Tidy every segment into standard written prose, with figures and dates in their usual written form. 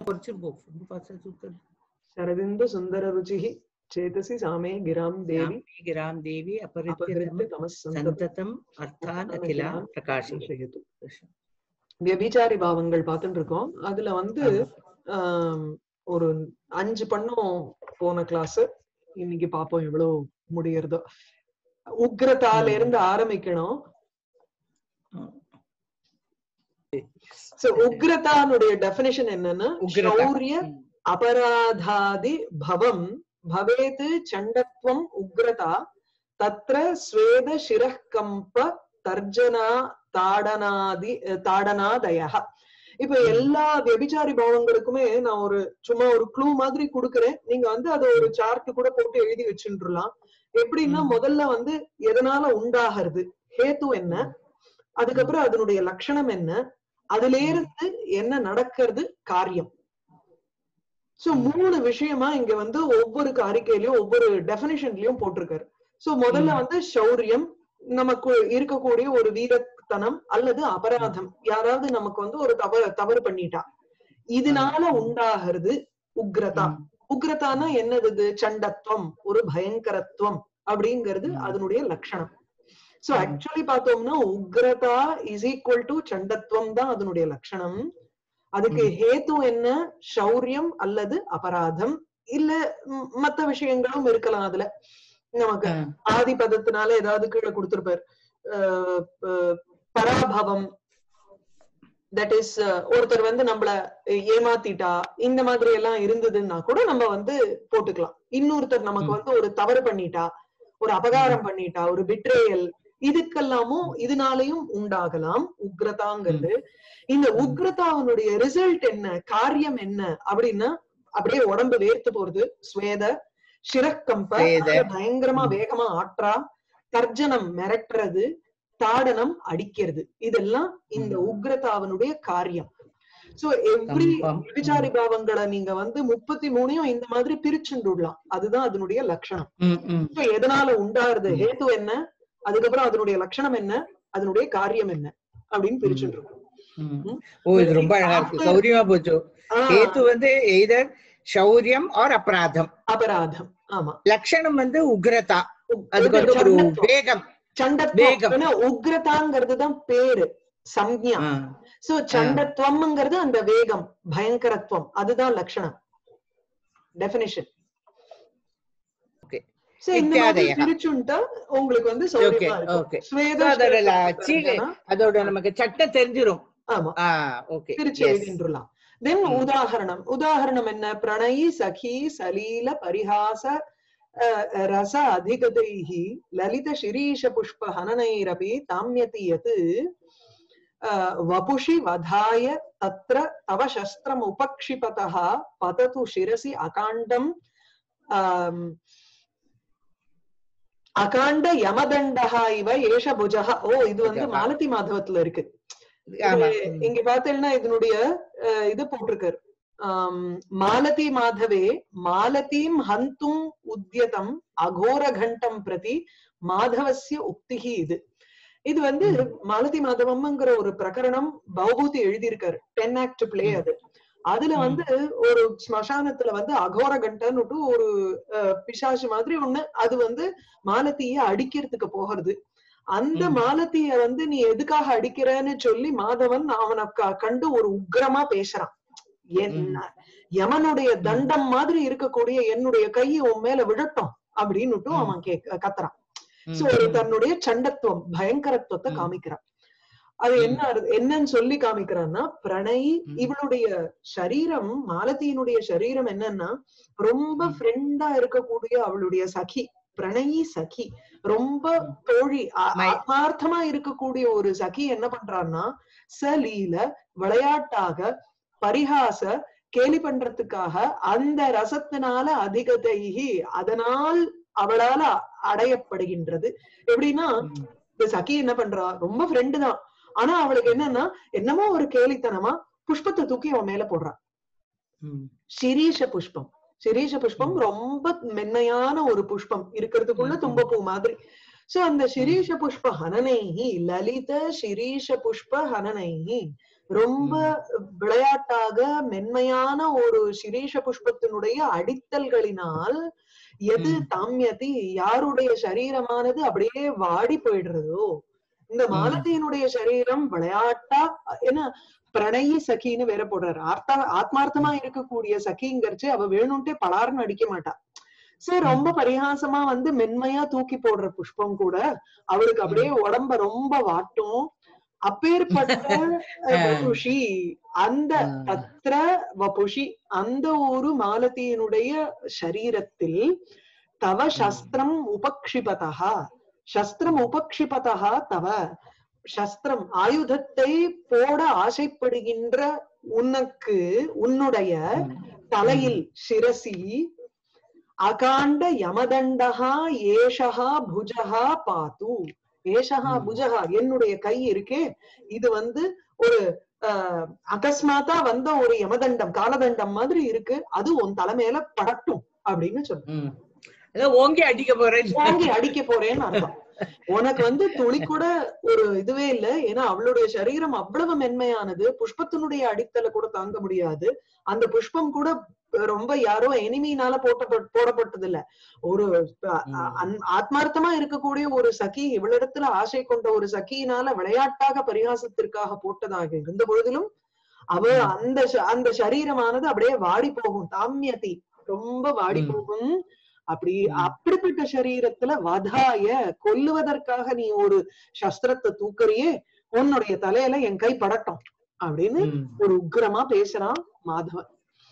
शरदिन्दु सुंदर रुचिः चेतसि सामे गिरां देवी अपहृत्य तमः சந்ததம் அர்த்தான் அகிலான் பிரகாசயது. व्यभिचारी பாவங்கள் பார்த்துட்டு இருக்கோம். அதுல வந்து ஒரு 5 பண்ணோம் போன கிளாஸ். இன்னைக்கு பாப்போம் எவ்வளவு முடியறதோ. உக்ரதால இருந்து ஆரம்பிக்கணும். சோ உக்ரதானுடைய டெஃபினிஷன் என்னன்னா சௌரிய அபராதாதி பவம் பவேத் சண்டத்வம் உக்ரதா தத்ர ஸ்வேத சிரஹ்கம்ப தர்ஜனா தாடனாதயः. இப்ப எல்லா व्यभिचारी பாவங்களுக்குமே நான் ஒரு சும்மா ஒரு க்ளூ மாதிரி கொடுக்கறேன். நீங்க வந்து அத ஒரு சார்ட் கூட போட்டு எழுதி வச்சுட்டுலாம். எப்படின்னா முதல்ல வந்து எதனால உண்டாகிறது, ஹேத்து என்ன, அதுக்கப்புறம் அதனுடைய லட்சணம் என்ன, அதுல இருந்து என்ன நடக்கிறது காரியம். சோ 3 விஷயமா இங்க வந்து ஒவ்வொரு காரிக்கையிலயும் ஒவ்வொரு டெபினிஷன்லயும் போட்டிருக்காரு. சோ முதல்ல வந்து சௌரியம், நமக்கு இருக்கக்கூடிய ஒரு வீரத்தனம் அல்லது அபராதம், யாராவது நமக்கு வந்து ஒரு தவறு பண்ணிட்டா, இதனால உண்டாகிறது உக்ரதா. உக்ரதானா என்னது, சண்டத்துவம், ஒரு பயங்கரத்துவம் அப்படிங்கிறது அதனுடைய லட்சணம். சோ ஆக்சுவலி பார்த்தோம்னா உக்ரதா இஸ் ஈக்குவல் டு சண்டத்துவம் தான் அதனுடைய லட்சணம். அதுக்கு ஹேத்து என்ன, சௌரியம் அல்லது அபராதம், இல்ல மத்த விஷயங்களும் இருக்கலாம். அதுல நமக்கு ஆதி பதத்தினால ஏதாவது கீழே கொடுத்திருப்பார். பராபவம், தட் இஸ் ஒருத்தர் வந்து நம்மள ஏமாத்திட்டா, இந்த மாதிரி எல்லாம் இருந்ததுன்னா கூட நம்ம வந்து போட்டுக்கலாம். இன்னொருத்தர் நமக்கு வந்து ஒரு தவறு பண்ணிட்டா, ஒரு அபகாரம் பண்ணிட்டா, ஒரு பிட்ரேயல், இதுக்கெல்லாமும் இதனாலையும் உண்டாகலாம் உக்ரதாங்கிறது. இந்த உக்ரதாவனுடைய ரிசல்ட் என்ன, காரியம் என்ன அப்படின்னா அப்படியே உடம்பு வேர்த்து போறது, ஸ்வேத சிரக்கம்ப பயங்கரமா வேகமா ஆற்றா, தர்ஜனம் மிரட்டுறது, தாடனம் அடிக்கிறது, இதெல்லாம் இந்த உக்ரதாவனுடைய காரியம். சோ எவ்ரி விபிச்சாரி பாவங்களை நீங்க வந்து 33 இந்த மாதிரி பிரிச்சுடலாம். அதுதான் அதனுடைய லட்சணம். எதனால உண்டாருது, ஹேத்து என்ன, அதுக்கப்புறம் அதனுடைய லட்சணம் என்ன, அதனுடைய காரியம் என்ன அப்படின்னு பிரிச்சுருக்கோம். இது ரொம்ப அழகா இருக்கு, சௌரியமா போச்சு. ஹேத்து வந்து எய்தர் சௌரியம் ஆர் அபராதம். அபராதம், ஆமா. லட்சணம் வந்து உக்ரதா, அதுக்கு வந்து ஒரு வேகம், சண்டத்துவம். உக்ரதாங்கிறதுதான் பேரு, சம்ஞா. சோ சண்டத்துவம்ங்கிறது அந்த வேகம், பயங்கரத்துவம், அதுதான் லட்சணம், டெபினிஷன். உங்களுக்கு வந்து அதோட நமக்கு சட்டம் தெரிஞ்சிரும். உதாரணம், உதாரணம் என்ன, பிரணயி சகி சலீல பரிஹாச ரச அதிகதைஹி லலித சிரீஷ புஷ்ப ஹனனைரபி தாம்யதி யத் வபுஷி வதாய தத்ர தவ சஸ்திரம் உபக்ஷிபதஹ பதது சிரசி அகாண்டம் அகாண்ட யமதண்டஹா இவ ஏஷ புஜஹ. ஓ, இது வந்து மாலதி மாதவத்துல இருக்கு. இங்க பாத்தீங்கன்னா இதனுடைய இது போட்டிருக்காரு, மாலதி மாதவே மாலதீம் ஹந்தும் உத்யதம் அகோர கண்டம் பிரதி மாதவஸ்ய உக்திஹி. இது வந்து மாலதி மாதவம்ங்கிற ஒரு பிரகரணம் பௌபூதி எழுதியிருக்காரு, 10 ஆக்ட் பிளே. அதுல வந்து ஒரு ஸ்மசானத்துல வந்து அகோர கண்டன்னு ஒரு பிசாசு மாதிரி ஒண்ணு, அது வந்து மாலத்திய அடிக்கிறதுக்கு போகிறது. அந்த மாலத்திய வந்து நீ எதுக்காக அடிக்கிறன்னு சொல்லி மாதவன் அவனை கண்டு ஒரு உக்ரமா பேசுறான். யமனுடைய தண்டம் மாதிரி இருக்கக்கூடிய என்னுடைய கையை உன் மேல விழட்டும் அப்படின்னுட்டு அவன் கத்துறான். சோ தன்னுடைய சண்டத்துவம், பயங்கரத்துவத்தை காமிக்கிறான். அது என்னன்னு சொல்லி காமிக்கிறான்னா, பிரணயி, இவளுடைய சரீரம், மாலதியினுடைய சரீரம் என்னன்னா ரொம்ப ஃப்ரெண்டா இருக்கக்கூடிய அவளுடைய சகி, பிரணயி சகி, ரொம்ப தோழி, ஆத்மார்த்தமா இருக்கக்கூடிய ஒரு சகி என்ன பண்றான்னா, சலீல விளையாட்டாக பரிகாச கேலி பண்றதுக்காக அந்த ரசத்தினால அதிகதைஹி, அதனால் அவளால அடையப்படுகின்றது. எப்படின்னா இந்த சகி என்ன பண்றா, ரொம்ப ஃப்ரெண்டு தான், ஆனா அவளுக்கு என்னன்னா என்னமோ ஒரு கேலித்தனமா புஷ்பத்தை தூக்கி அவன் மேல போடுறான். சிரீஷ புஷ்பம், சிரீஷ புஷ்பம் ரொம்ப மென்மையான ஒரு புஷ்பம், இருக்கிறதுக்குள்ள தும்பப்பூ மாதிரி. சோ அந்த சிரீஷ புஷ்ப ஹனனைஹி, லலித சிரீஷ புஷ்ப ஹனனைஹி, ரொம்ப விளையாட்டாக மென்மையான ஒரு சிரீஷ புஷ்பத்தினுடைய அடித்தல்களினால் எது தாமியதி யாருடைய சரீரமானது அப்படியே வாடி போயிடுறதோ, இந்த மாலதியினுடைய சரீரம் விளையாட்டா, ஏன்னா பிரணயி சகின்னு வேற போடுறாரு. ஆத்மார்த்தமா இருக்கக்கூடிய சகிங்கிறச்சு அவ வேணும்ட்டே பலார்னு அடிக்க மாட்டா. சரி, ரொம்ப பரிகாசமா வந்து மென்மையா தூக்கி போடுற புஷ்பம் கூட அவளுக்கு அப்படியே உடம்ப ரொம்ப வாட்டும். அப்பேற்பட்ட வபுஷி, அந்த தத்ர வபுஷி, அந்த ஒரு மாலதியினுடைய சரீரத்தில் தவ சஸ்திரம் உபக்ஷிபதா, சஸ்திரம் உபக்ஷிபதா தவ, சஸ்திரம் ஆயுதத்தை போட ஆசைப்படுகின்ற உனக்கு, உன்னுடைய தலையில் சிரசி அகாண்ட யமதண்டகா ஏஷஹா புஜஹா பாத்து, ஏஷஹா புஜஹா என்னுடைய கை இருக்கே, இது வந்து ஒரு அகஸ்மாத்தா வந்த ஒரு யமதண்டம் காலதண்டம் மாதிரி இருக்கு, அது உன் தலைமையில படட்டும் அப்படின்னு சொல்லு. ஓங்கி அடிக்க போறேன், ஓங்கி அடிக்க போறேன்னு அர்த்தம். உனக்கு வந்து துளி கூட ஒரு இதுவே இல்ல, ஏன்னா அவளுடைய சரீரம் அவ்வளவு மென்மையானது, புஷ்பத்தினுடைய அடித்தலை கூட தாங்க முடியாது. அந்த புஷ்பம் கூட ரொம்ப யாரோ எனிமினால போடப்பட்டது இல்ல, ஒரு ஆத்மார்த்தமா இருக்கக்கூடிய ஒரு சகி, இவளிடத்துல ஆசை கொண்ட ஒரு சகியினால விளையாட்டாக பரிகாசத்திற்காக போட்டதாக இருந்த பொழுதிலும் அவ அந்த சரீரமானது அப்படியே வாடி போகும், தாமியதி ரொம்ப வாடி போகும். அப்படிப்பட்ட சரீரத்துல வதாய கொல்லுவதற்காக நீ ஒரு சஸ்திரத்தை தூக்கறியே, உன்னுடைய தலையில என் கை படட்டும் அப்படின்னு ஒரு உக்ரமா பேசுறான் மாதவன்.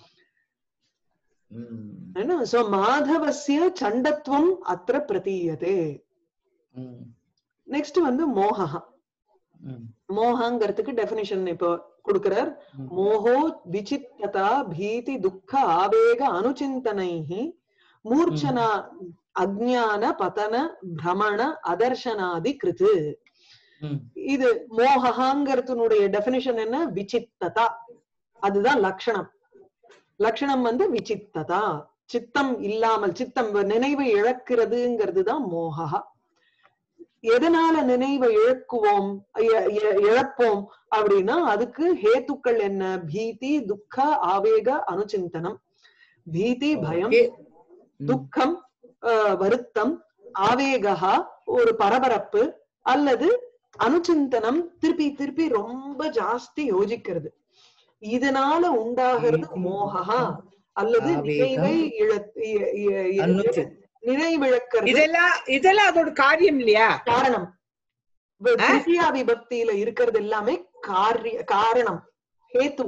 மாதவசிய சண்டத்துவம் அத்திர பிரதீயதே. நெக்ஸ்ட் வந்து மோகா. மோகங்கிறதுக்கு டெபினிஷன் இப்போ கொடுக்கிறார். மோகோ விசித்ததா பீதி துக்க ஆவேக அனுசிந்தனைஹி மூர்ச்சனா அஜ்ஞான பதன பிரமண அதர்சனாதி கிருது. இது மோகங்கிறதுனுடைய டெபினிஷன் என்ன? விசித்ததா, அதுதான் லட்சணம். லட்சணம் வந்து விசித்ததா, சித்தம் இல்லாமல், சித்தம் நினைவை இழக்கிறதுங்கிறது தான் மோகா. எதனால நினைவை இழப்போம் அப்படின்னா அதுக்கு ஹேத்துக்கள் என்ன? பீதி துக்க ஆவேக அனுசிந்தனம். பீதி பயம், துக்கம் வருத்தம், ஆவேகா ஒரு பரபரப்பு, அல்லது அனுசிந்தனம் திருப்பி திருப்பி ரொம்ப ஜாஸ்தி யோசிக்கிறது, இதனால உண்டாகிறது மோகா அல்லது நினைவை நினைவிழக்கிறது. இதெல்லாம் அதோட காரியம் இல்லையா? காரணம். திருத்தியா விபக்தியில இருக்கிறது எல்லாமே காரணம், ஹேத்து.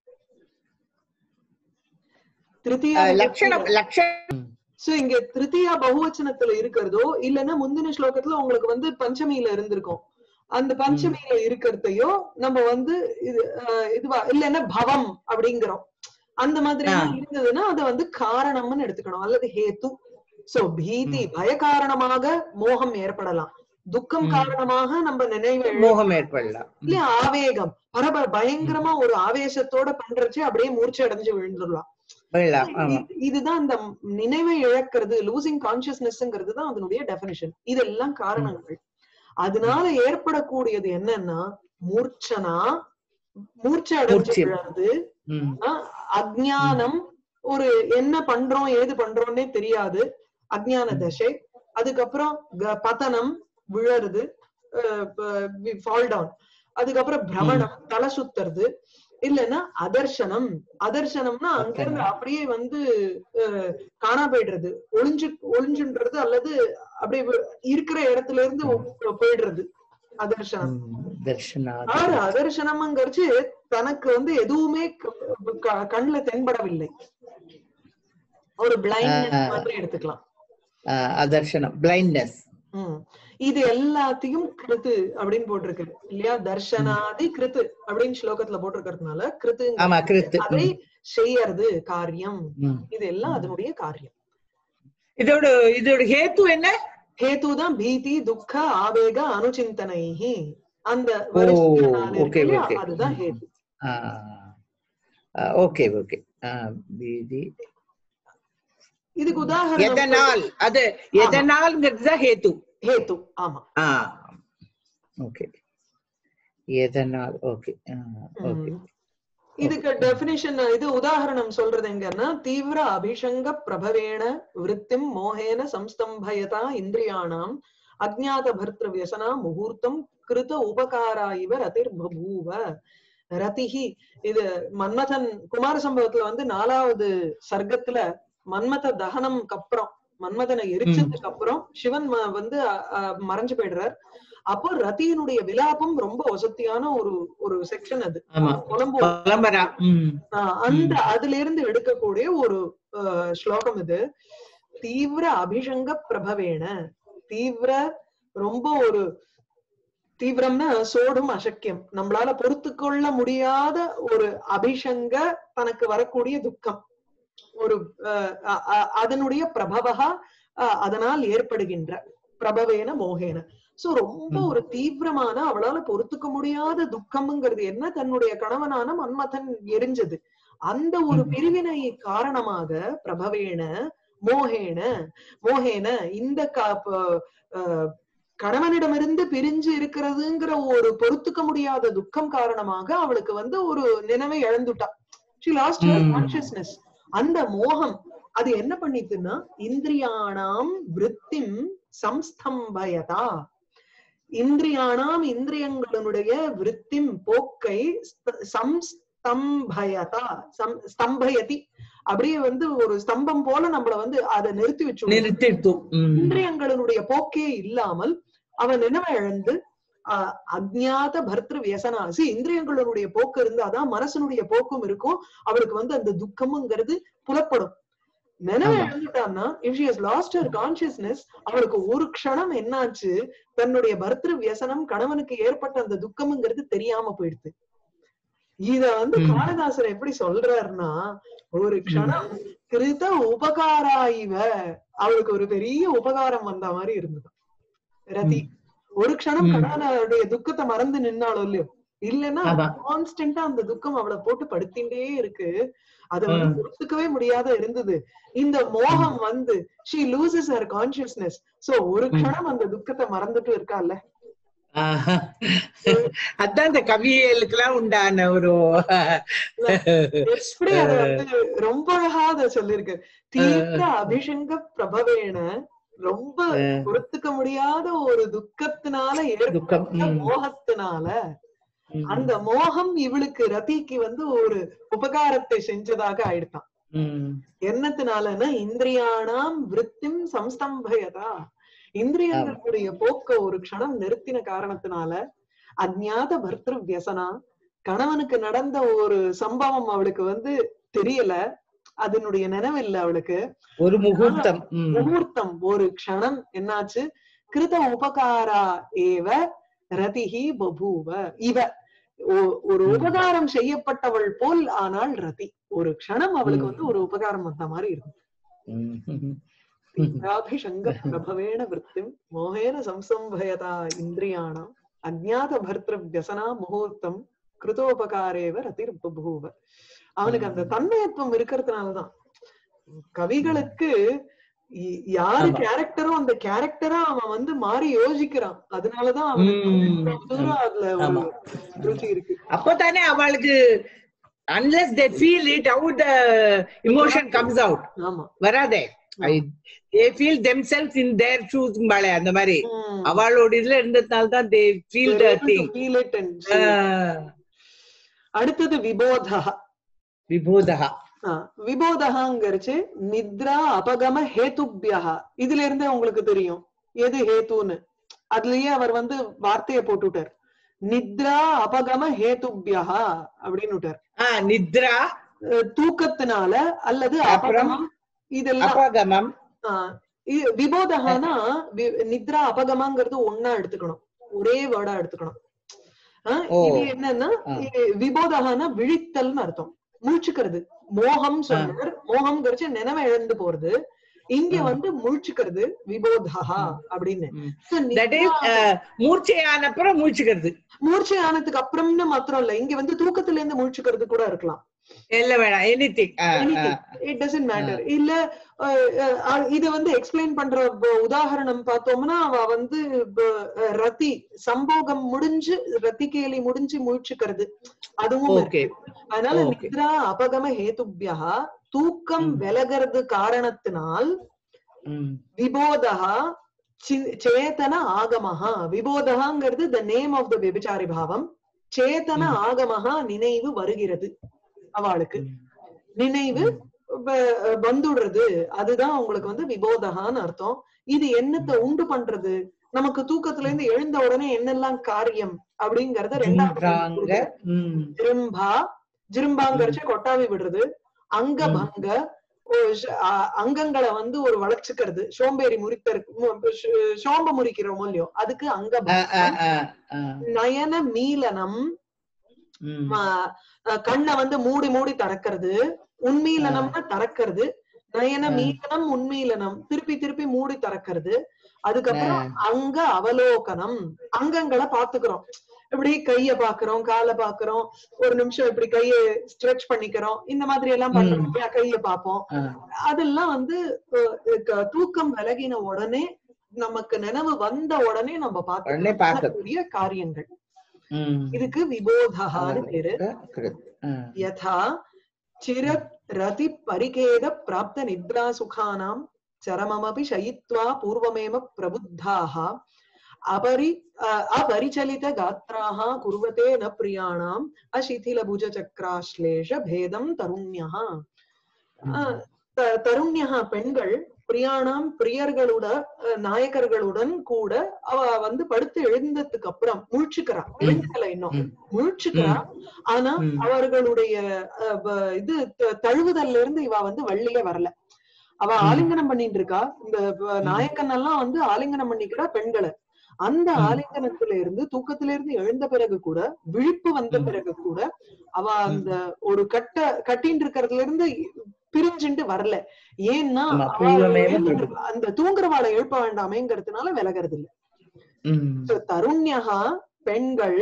திருத்தியா லட்சணம். சோ இங்க திருத்தியா பகுவச்சனத்துல இருக்கிறதோ இல்லைன்னா முந்தின ஸ்லோகத்துல உங்களுக்கு வந்து பஞ்சமியில இருந்திருக்கும், அந்த பஞ்சமியில இருக்கிறதையோ நம்ம வந்து இதுவா இல்லைன்னா பவம் அப்படிங்கிறோம், அந்த மாதிரி இருந்ததுன்னா அதை வந்து காரணம்னு எடுத்துக்கணும் அல்லது ஹேத்து. சோ பீதி பய காரணமாக மோகம் ஏற்படலாம், துக்கம் காரணமாக நம்ம நினைவு மோகம் ஏற்படலாம், இல்ல ஆவேகம் பயங்கரமா ஒரு ஆவேசத்தோட பண்றச்சு அப்படியே மூர்ச்சி அடைஞ்சு விழுந்துடலாம். இதுதான் இந்த நினைவை இழக்கிறது, லூசிங் கான்சியஸ்னஸ்ங்கிறது தான் அதனுடைய டெபினிஷன். இதெல்லாம் காரணங்கள். அதனால ஏற்படக்கூடியது என்னன்னா மூர்ச்சனா, மூர்ச்சை அடைஞ்சு விழுறது, அஜ்ஞானம், ஒரு என்ன பண்றோம் ஏது பண்றோம்னே தெரியாது, அஜ்ஞான தசை. அதுக்கப்புறம் பதனம், விழறது, ஃபால் டவுன். அதுக்கப்புறம் பிரமணம், தலை சுத்துறது. இல்லைன்னா அதர்சனம். அதர்சனம்னா அங்க இருந்து அப்படியே வந்து காணா போயிடுறது, ஒளிஞ்சுன்றது, அல்லது அப்படியே இருக்கிற இடத்துல இருந்து போயிடுறது அதர்சனம். அதர்சனம்ங்கிறச்சு தனக்கு வந்து எதுவுமே கண்ணுல தென்படவில்லை, ஒரு பிளைண்ட்னஸ் மாதிரி எடுத்துக்கலாம். அதர்சனம், பிளைண்ட்னஸ். இது எல்லாத்தையும் கிருத்து அப்படின்னு போட்டிருக்கு இல்லையா? தர்ஷனாதி கிருத்து அப்படின்னு ஸ்லோகத்துல போட்டிருக்கிறதுனால கிருத்து அதை செய்யறது காரியம், இது எல்லாம் அதனுடைய காரியம். இதோட ஹேத்து என்ன? ஹேத்து தான் பீதி துக்க ஆவேக அனுசிந்தனைஹி, அந்த அதுதான் ஹேத்து. Okay okay. பீதி இதுக்கு உதாரணம் எதனால், அது எதனால்ங்கிறது தான் ஹேத்து. ஹேத்து, ஆமா. ஓகே. எதனால். Okay okay. இதுக்கு டெபினிஷன் இது உதாரணம் சொல்றது எங்கன்னா தீவிர அபிஷங்க பிரபவேண விருத்திம் மோகேன சம்ஸ்தம்பயதா இந்திரியாணாம் அஜ்ஞாத பர்த்ரு வியசனா முகூர்த்தம் கிருத உபகாரா இவ ரதிர் பபூவ ரதிஹி. இது மன்மதன் குமார சம்பவத்துல வந்து 4வது சர்க்கத்துல மன்மத தகனம்க்கு அப்புறம் மன்மதனை எரிச்சதுக்கு அப்புறம் சிவன் வந்து மறைஞ்சு போயிடுறார். அப்போ ரதியினுடைய விலாபம் ரொம்ப வசதியான ஒரு செக்ஷன் அது. அந்த அதுல இருந்து எடுக்கக்கூடிய ஒரு ஸ்லோகம் இது. தீவிர அபிஷங்க பிரபவேண, தீவிர ரொம்ப ஒரு தீவிரம்னா சோடும் அசக்கியம், நம்மளால பொறுத்து கொள்ள முடியாத ஒரு அபிஷங்க, தனக்கு வரக்கூடிய துக்கம், ஒரு அதனுடைய பிரபவா அதனால் ஏற்படுகின்ற பிரபவேன மோகேன. சோ ரொம்ப ஒரு தீவிரமான அவளால பொறுத்துக்க முடியாத துக்கம்ங்கிறது என்ன, தன்னுடைய கணவனான மன்மதன் எரிஞ்சது. அந்த ஒரு பிரிவினை காரணமாக பிரபவேன மோகேன மோகேன இந்த கணவனிடமிருந்து பிரிஞ்சு இருக்கிறதுங்கிற ஒரு பொறுத்துக்க முடியாத துக்கம் காரணமாக அவளுக்கு வந்து ஒரு நினைவை இழந்துட்டா. she lost her consciousness. அந்த மோகம் அது என்ன பண்ணிட்டுன்னா இந்திரியாணாம் விருத்திம் சம்ஸ்தம்பயதா, இந்திரியாணாம் இந்திரியங்களுடைய விருத்திம் போக்கை சம்ஸ்தம்பயதா ஸ்தம்பயதி, அப்படியே வந்து ஒரு ஸ்தம்பம் போல நம்மள வந்து அதை நிறுத்தி வச்சு இந்திரியங்களுடைய போக்கே இல்லாமல் அவன் நினைவை இழந்து அஜ்ஞாத பர்த்ரு வியசனாசி. இந்திரியங்களுடைய போக்கு இருந்தாதான் மனசனுடைய போக்கும் இருக்கும், அவளுக்கு வந்து அந்த துக்கம்ங்கிறது புலப்படும். நினைவை இழந்துட்டான்னா if she has lost her consciousness, அவளுக்கு ஒரு க்ஷணம் என்னாச்சு, தன்னுடைய பர்த்ரு வியசனம் கணவனுக்கு ஏற்பட்ட அந்த துக்கம்ங்கிறது தெரியாம போயிடுது. இத வந்து காளிதாசர் எப்படி சொல்றாருன்னா, ஒரு க்ஷணம் கிருத உபகாராயிவ, அவளுக்கு ஒரு பெரிய உபகாரம் வந்த மாதிரி இருந்தது ரதி. ஒரு க்ஷணம் கணவனுடைய துக்கத்தை மறந்து நின்னாலும் இல்லையோ, இல்லைன்னா கான்ஸ்டன்டா அந்த துக்கம் அவளை போட்டு படுத்தின்றே இருக்கு, அதை வந்து பொறுத்துக்கவே முடியாத இருந்தது. இந்த மோகம் வந்து she loses her consciousness. So ஒரு க்ஷணம் அந்த துக்கத்தை மறந்துட்டு இருக்கால. அதான் இந்த கவியலுக்கெல்லாம் உண்டான ஒரு எப்படி அத வந்து ரொம்ப அழகா அத சொல்லிருக்கு. தீவிர அபிஷங்க பிரபவேன, ரொம்ப பொறுத்துக்க முடியாத ஒரு துக்கத்தினால ஏற்பட்ட மோகத்தினால, அந்த மோகம் இவளுக்கு ரதிக்கு வந்து ஒரு உபகாரத்தை செஞ்சதாக ஆயிடுதான். என்னத்தினாலன்னா இந்திரியாணாம் விருத்திம் சம்ஸ்தம்பயதா, இந்திரியங்களுடைய போக்க ஒரு க்ஷணம் நிறுத்தின காரணத்தினால, அஜ்ஞாத பர்த்ரு வியசனா, கணவனுக்கு நடந்த ஒரு சம்பவம் அவளுக்கு வந்து தெரியல, அதனுடைய நினைவில்லை அவளுக்கு. ஒரு முகூர்த்தம் முகூர்த்தம் ஒரு க்ஷணம் என்னாச்சு, கிருத உபகாரா ஏவ ரதிஹி பபூவ இவ, ஒரு உபகாரம் செய்யப்பட்டவள் போல் ஆனால் ரதி. ஒரு க்ஷணம் அவளுக்கு வந்து ஒரு உபகாரம் வந்த மாதிரி இருக்கும். அபிஷங்க பிரபவேன விருத்திம் மோகேன சம்சம்பயதா இந்திரியாணாம் அஜ்ஞாத பர்த்ரு வியசனா முகூர்த்தம் கிருதோபகாரேவ ரதிர் பபூவ. அவனுக்கு அந்த தன்மயத்துவம் இருக்கிறதுனாலதான் கவிகளுக்கு யாரு கேரக்டரோ அந்த கேரக்டரா அவன் வந்து மாறி யோசிக்கிறான். அதனாலதான் அவனுக்கு அதுல ஒரு ருச்சி இருக்கு. அப்பதானே அவளுக்கு unless they feel it out, the emotion comes out. வராதே, they feel themselves in their shoes mbale அந்த மாதிரி அவளோட இதுல இருந்ததால தான் they feel the thing. அடுத்தது விபோதா. விபோதா விபோதகாங்கிறச்சு நித்ரா அபகம ஹேதுப்யா. இதுல இருந்தே உங்களுக்கு தெரியும் எது ஹேத்துன்னு. அதுலயே அவர் வந்து வார்த்தையை போட்டுட்டார், நித்ரா அபகம ஹேதுப்யா அப்படின்னு. நித்ரா தூக்கத்தினால அல்லது அபகமம், இதெல்லாம் அபகமம். விபோதகானா நித்ரா அபகமாங்கிறது ஒன்னா எடுத்துக்கணும், ஒரே வேர்டா எடுத்துக்கணும். இது என்னன்னா விபோதகானா விழித்தல்னு அர்த்தம், முழிச்சுக்கிறது. மோகம் சொன்னார், மோகம் கரிச்சு நினைவை இழந்து போறது, இங்க வந்து முழிச்சுக்கிறது விபோதா அப்படின்னு. மூர்ச்சையானப்புறம் முழிச்சுக்கிறது, மூர்ச்சை ஆனதுக்கு அப்புறம்னு மாத்திரம் இல்ல, இங்க வந்து தூக்கத்துல இருந்து முழிச்சுக்கிறது கூட இருக்கலாம். anything it doesn't matter இல்ல இது வந்து எக்ஸ்பிளைன் பண்ற உதாரணம் பார்த்தோம்னா அவ வந்து ரதி சம்போகம் முடிஞ்சு ரதி கேலி முடிஞ்சு முழிச்சுக்கிறது அதுவும் இருக்கு. அதனால நித்ரா அபகம ஹேதுப்யா தூக்கம் விலகிறது காரணத்தினால் விபோதா சேதன ஆகமஹா விபோதகாங்கிறது the name of the விபச்சாரி பாவம் சேதன ஆகமஹா நினைவு வருகிறது அவளுக்கு நினைவு வந்துடுறது அதுதான் உங்களுக்கு வந்து விபோதகான்னு அர்த்தம். இது என்னத்தை உண்டு பண்றது நமக்கு தூக்கத்துல இருந்து எழுந்த உடனே என்னெல்லாம் காரியம் அப்படிங்கறத ரெண்டாவது ஜிரும்பா ஜிரும்பாங்கரிச்சு கொட்டாவி விடுறது அங்க பங்க அங்கங்களை வந்து ஒரு வளைச்சுக்கிறது சோம்பேறி சோம்ப முறிக்கிறோமோ இல்லையோ அதுக்கு அங்க நயன மீலனம் கண்ணை வந்து மூடி மூடி திறக்கிறது உண்மீலனம்னா திறக்கிறது நயன மீலனம் உண்மீலனம் திருப்பி திருப்பி மூடி திறக்கிறது. அதுக்கப்புறம் அங்க அவலோகனம் அங்கங்களை பாத்துக்கிறோம் இப்படி கைய பாக்குறோம் காலை பாக்குறோம் ஒரு நிமிஷம் இப்படி கைய ஸ்ட்ரெச் பண்ணிக்கிறோம் இந்த மாதிரி எல்லாம் பண்றோம் கைய பாப்போம். அதெல்லாம் வந்து தூக்கம் விலகின உடனே நமக்கு நினைவு வந்த உடனே நம்ம பார்க்கக்கூடிய காரியங்கள் இதுக்கு விபோதகான்னு பேரு. யதா சிரத் ரதி பரிகேத பிராப்த நித்ரா சுகானாம் சரமமபி ஷயித்வா பூர்வமேவ பிரபுத்தாஹ अपरिचलित गात्राः कुर्वते न प्रियाणाम् अशिथिल भुज चक्राश्लेष भेदं तरुण्यः तरुण्यः பெண்கள் பிரியாணாம் பிரியர்களோட நாயகர்களுடன் கூட அவ வந்து படுத்து எழுந்ததுக்கு அப்புறம் முழிச்சுக்கிறா எழுந்துக்கல இன்னும் முழிச்சுக்கிறா ஆனா அவர்களுடைய இது தழுவுதல்ல இருந்து இவ வந்து வள்ளியே வரல அவ ஆலிங்கனம் பண்ணிட்டு இருக்கா. இந்த நாயக்கன் எல்லாம் வந்து ஆலிங்கனம் பண்ணிக்கிறா பெண்களை. அந்த ஆலிங்கனத்துல இருந்து தூக்கத்தில இருந்து எழுந்த பிறகு கூட விழிப்பு வந்த பிறகு கூட அவ அந்த ஒரு கட்டின்னு இருக்கிறதுல இருந்து பிரிஞ்சுட்டு வரல. ஏன்னா அந்த தூங்குறவாளை எழுப்ப வேண்டாமேங்கிறதுனால விலகிறது இல்ல. தருண்யகா பெண்கள்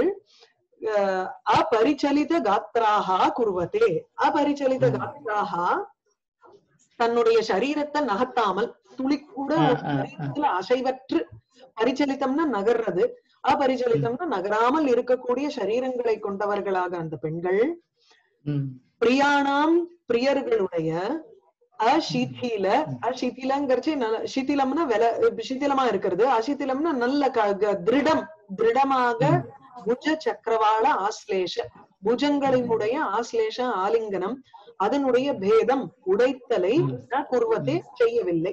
அபரிச்சலித காத்ராஹா குருவதே அபரிச்சலித காத்ராஹா தன்னுடைய சரீரத்தை நகர்த்தாமல் துளி கூட சரீரத்துல அசைவற்று பரிச்சலித்தம்னா நகர்றது அபரிச்சலித்தம்னா நகராமல் இருக்கக்கூடிய சரீரங்களை கொண்டவர்களாக அந்த பெண்கள் பிரியாணாம் பிரியர்களுடைய அசிதில அசிதிலங்கிறச்சு சிதிலம்னா சிதிலமா இருக்கிறது அசிதிலம்னா நல்ல திருடமாக புஜ சக்கரவாள ஆஸ்லேஷ புஜங்களினுடைய ஆஸ்லேஷ ஆலிங்கனம் அதனுடைய பேதம் உடைத்தலை குருவத்தை செய்யவில்லை.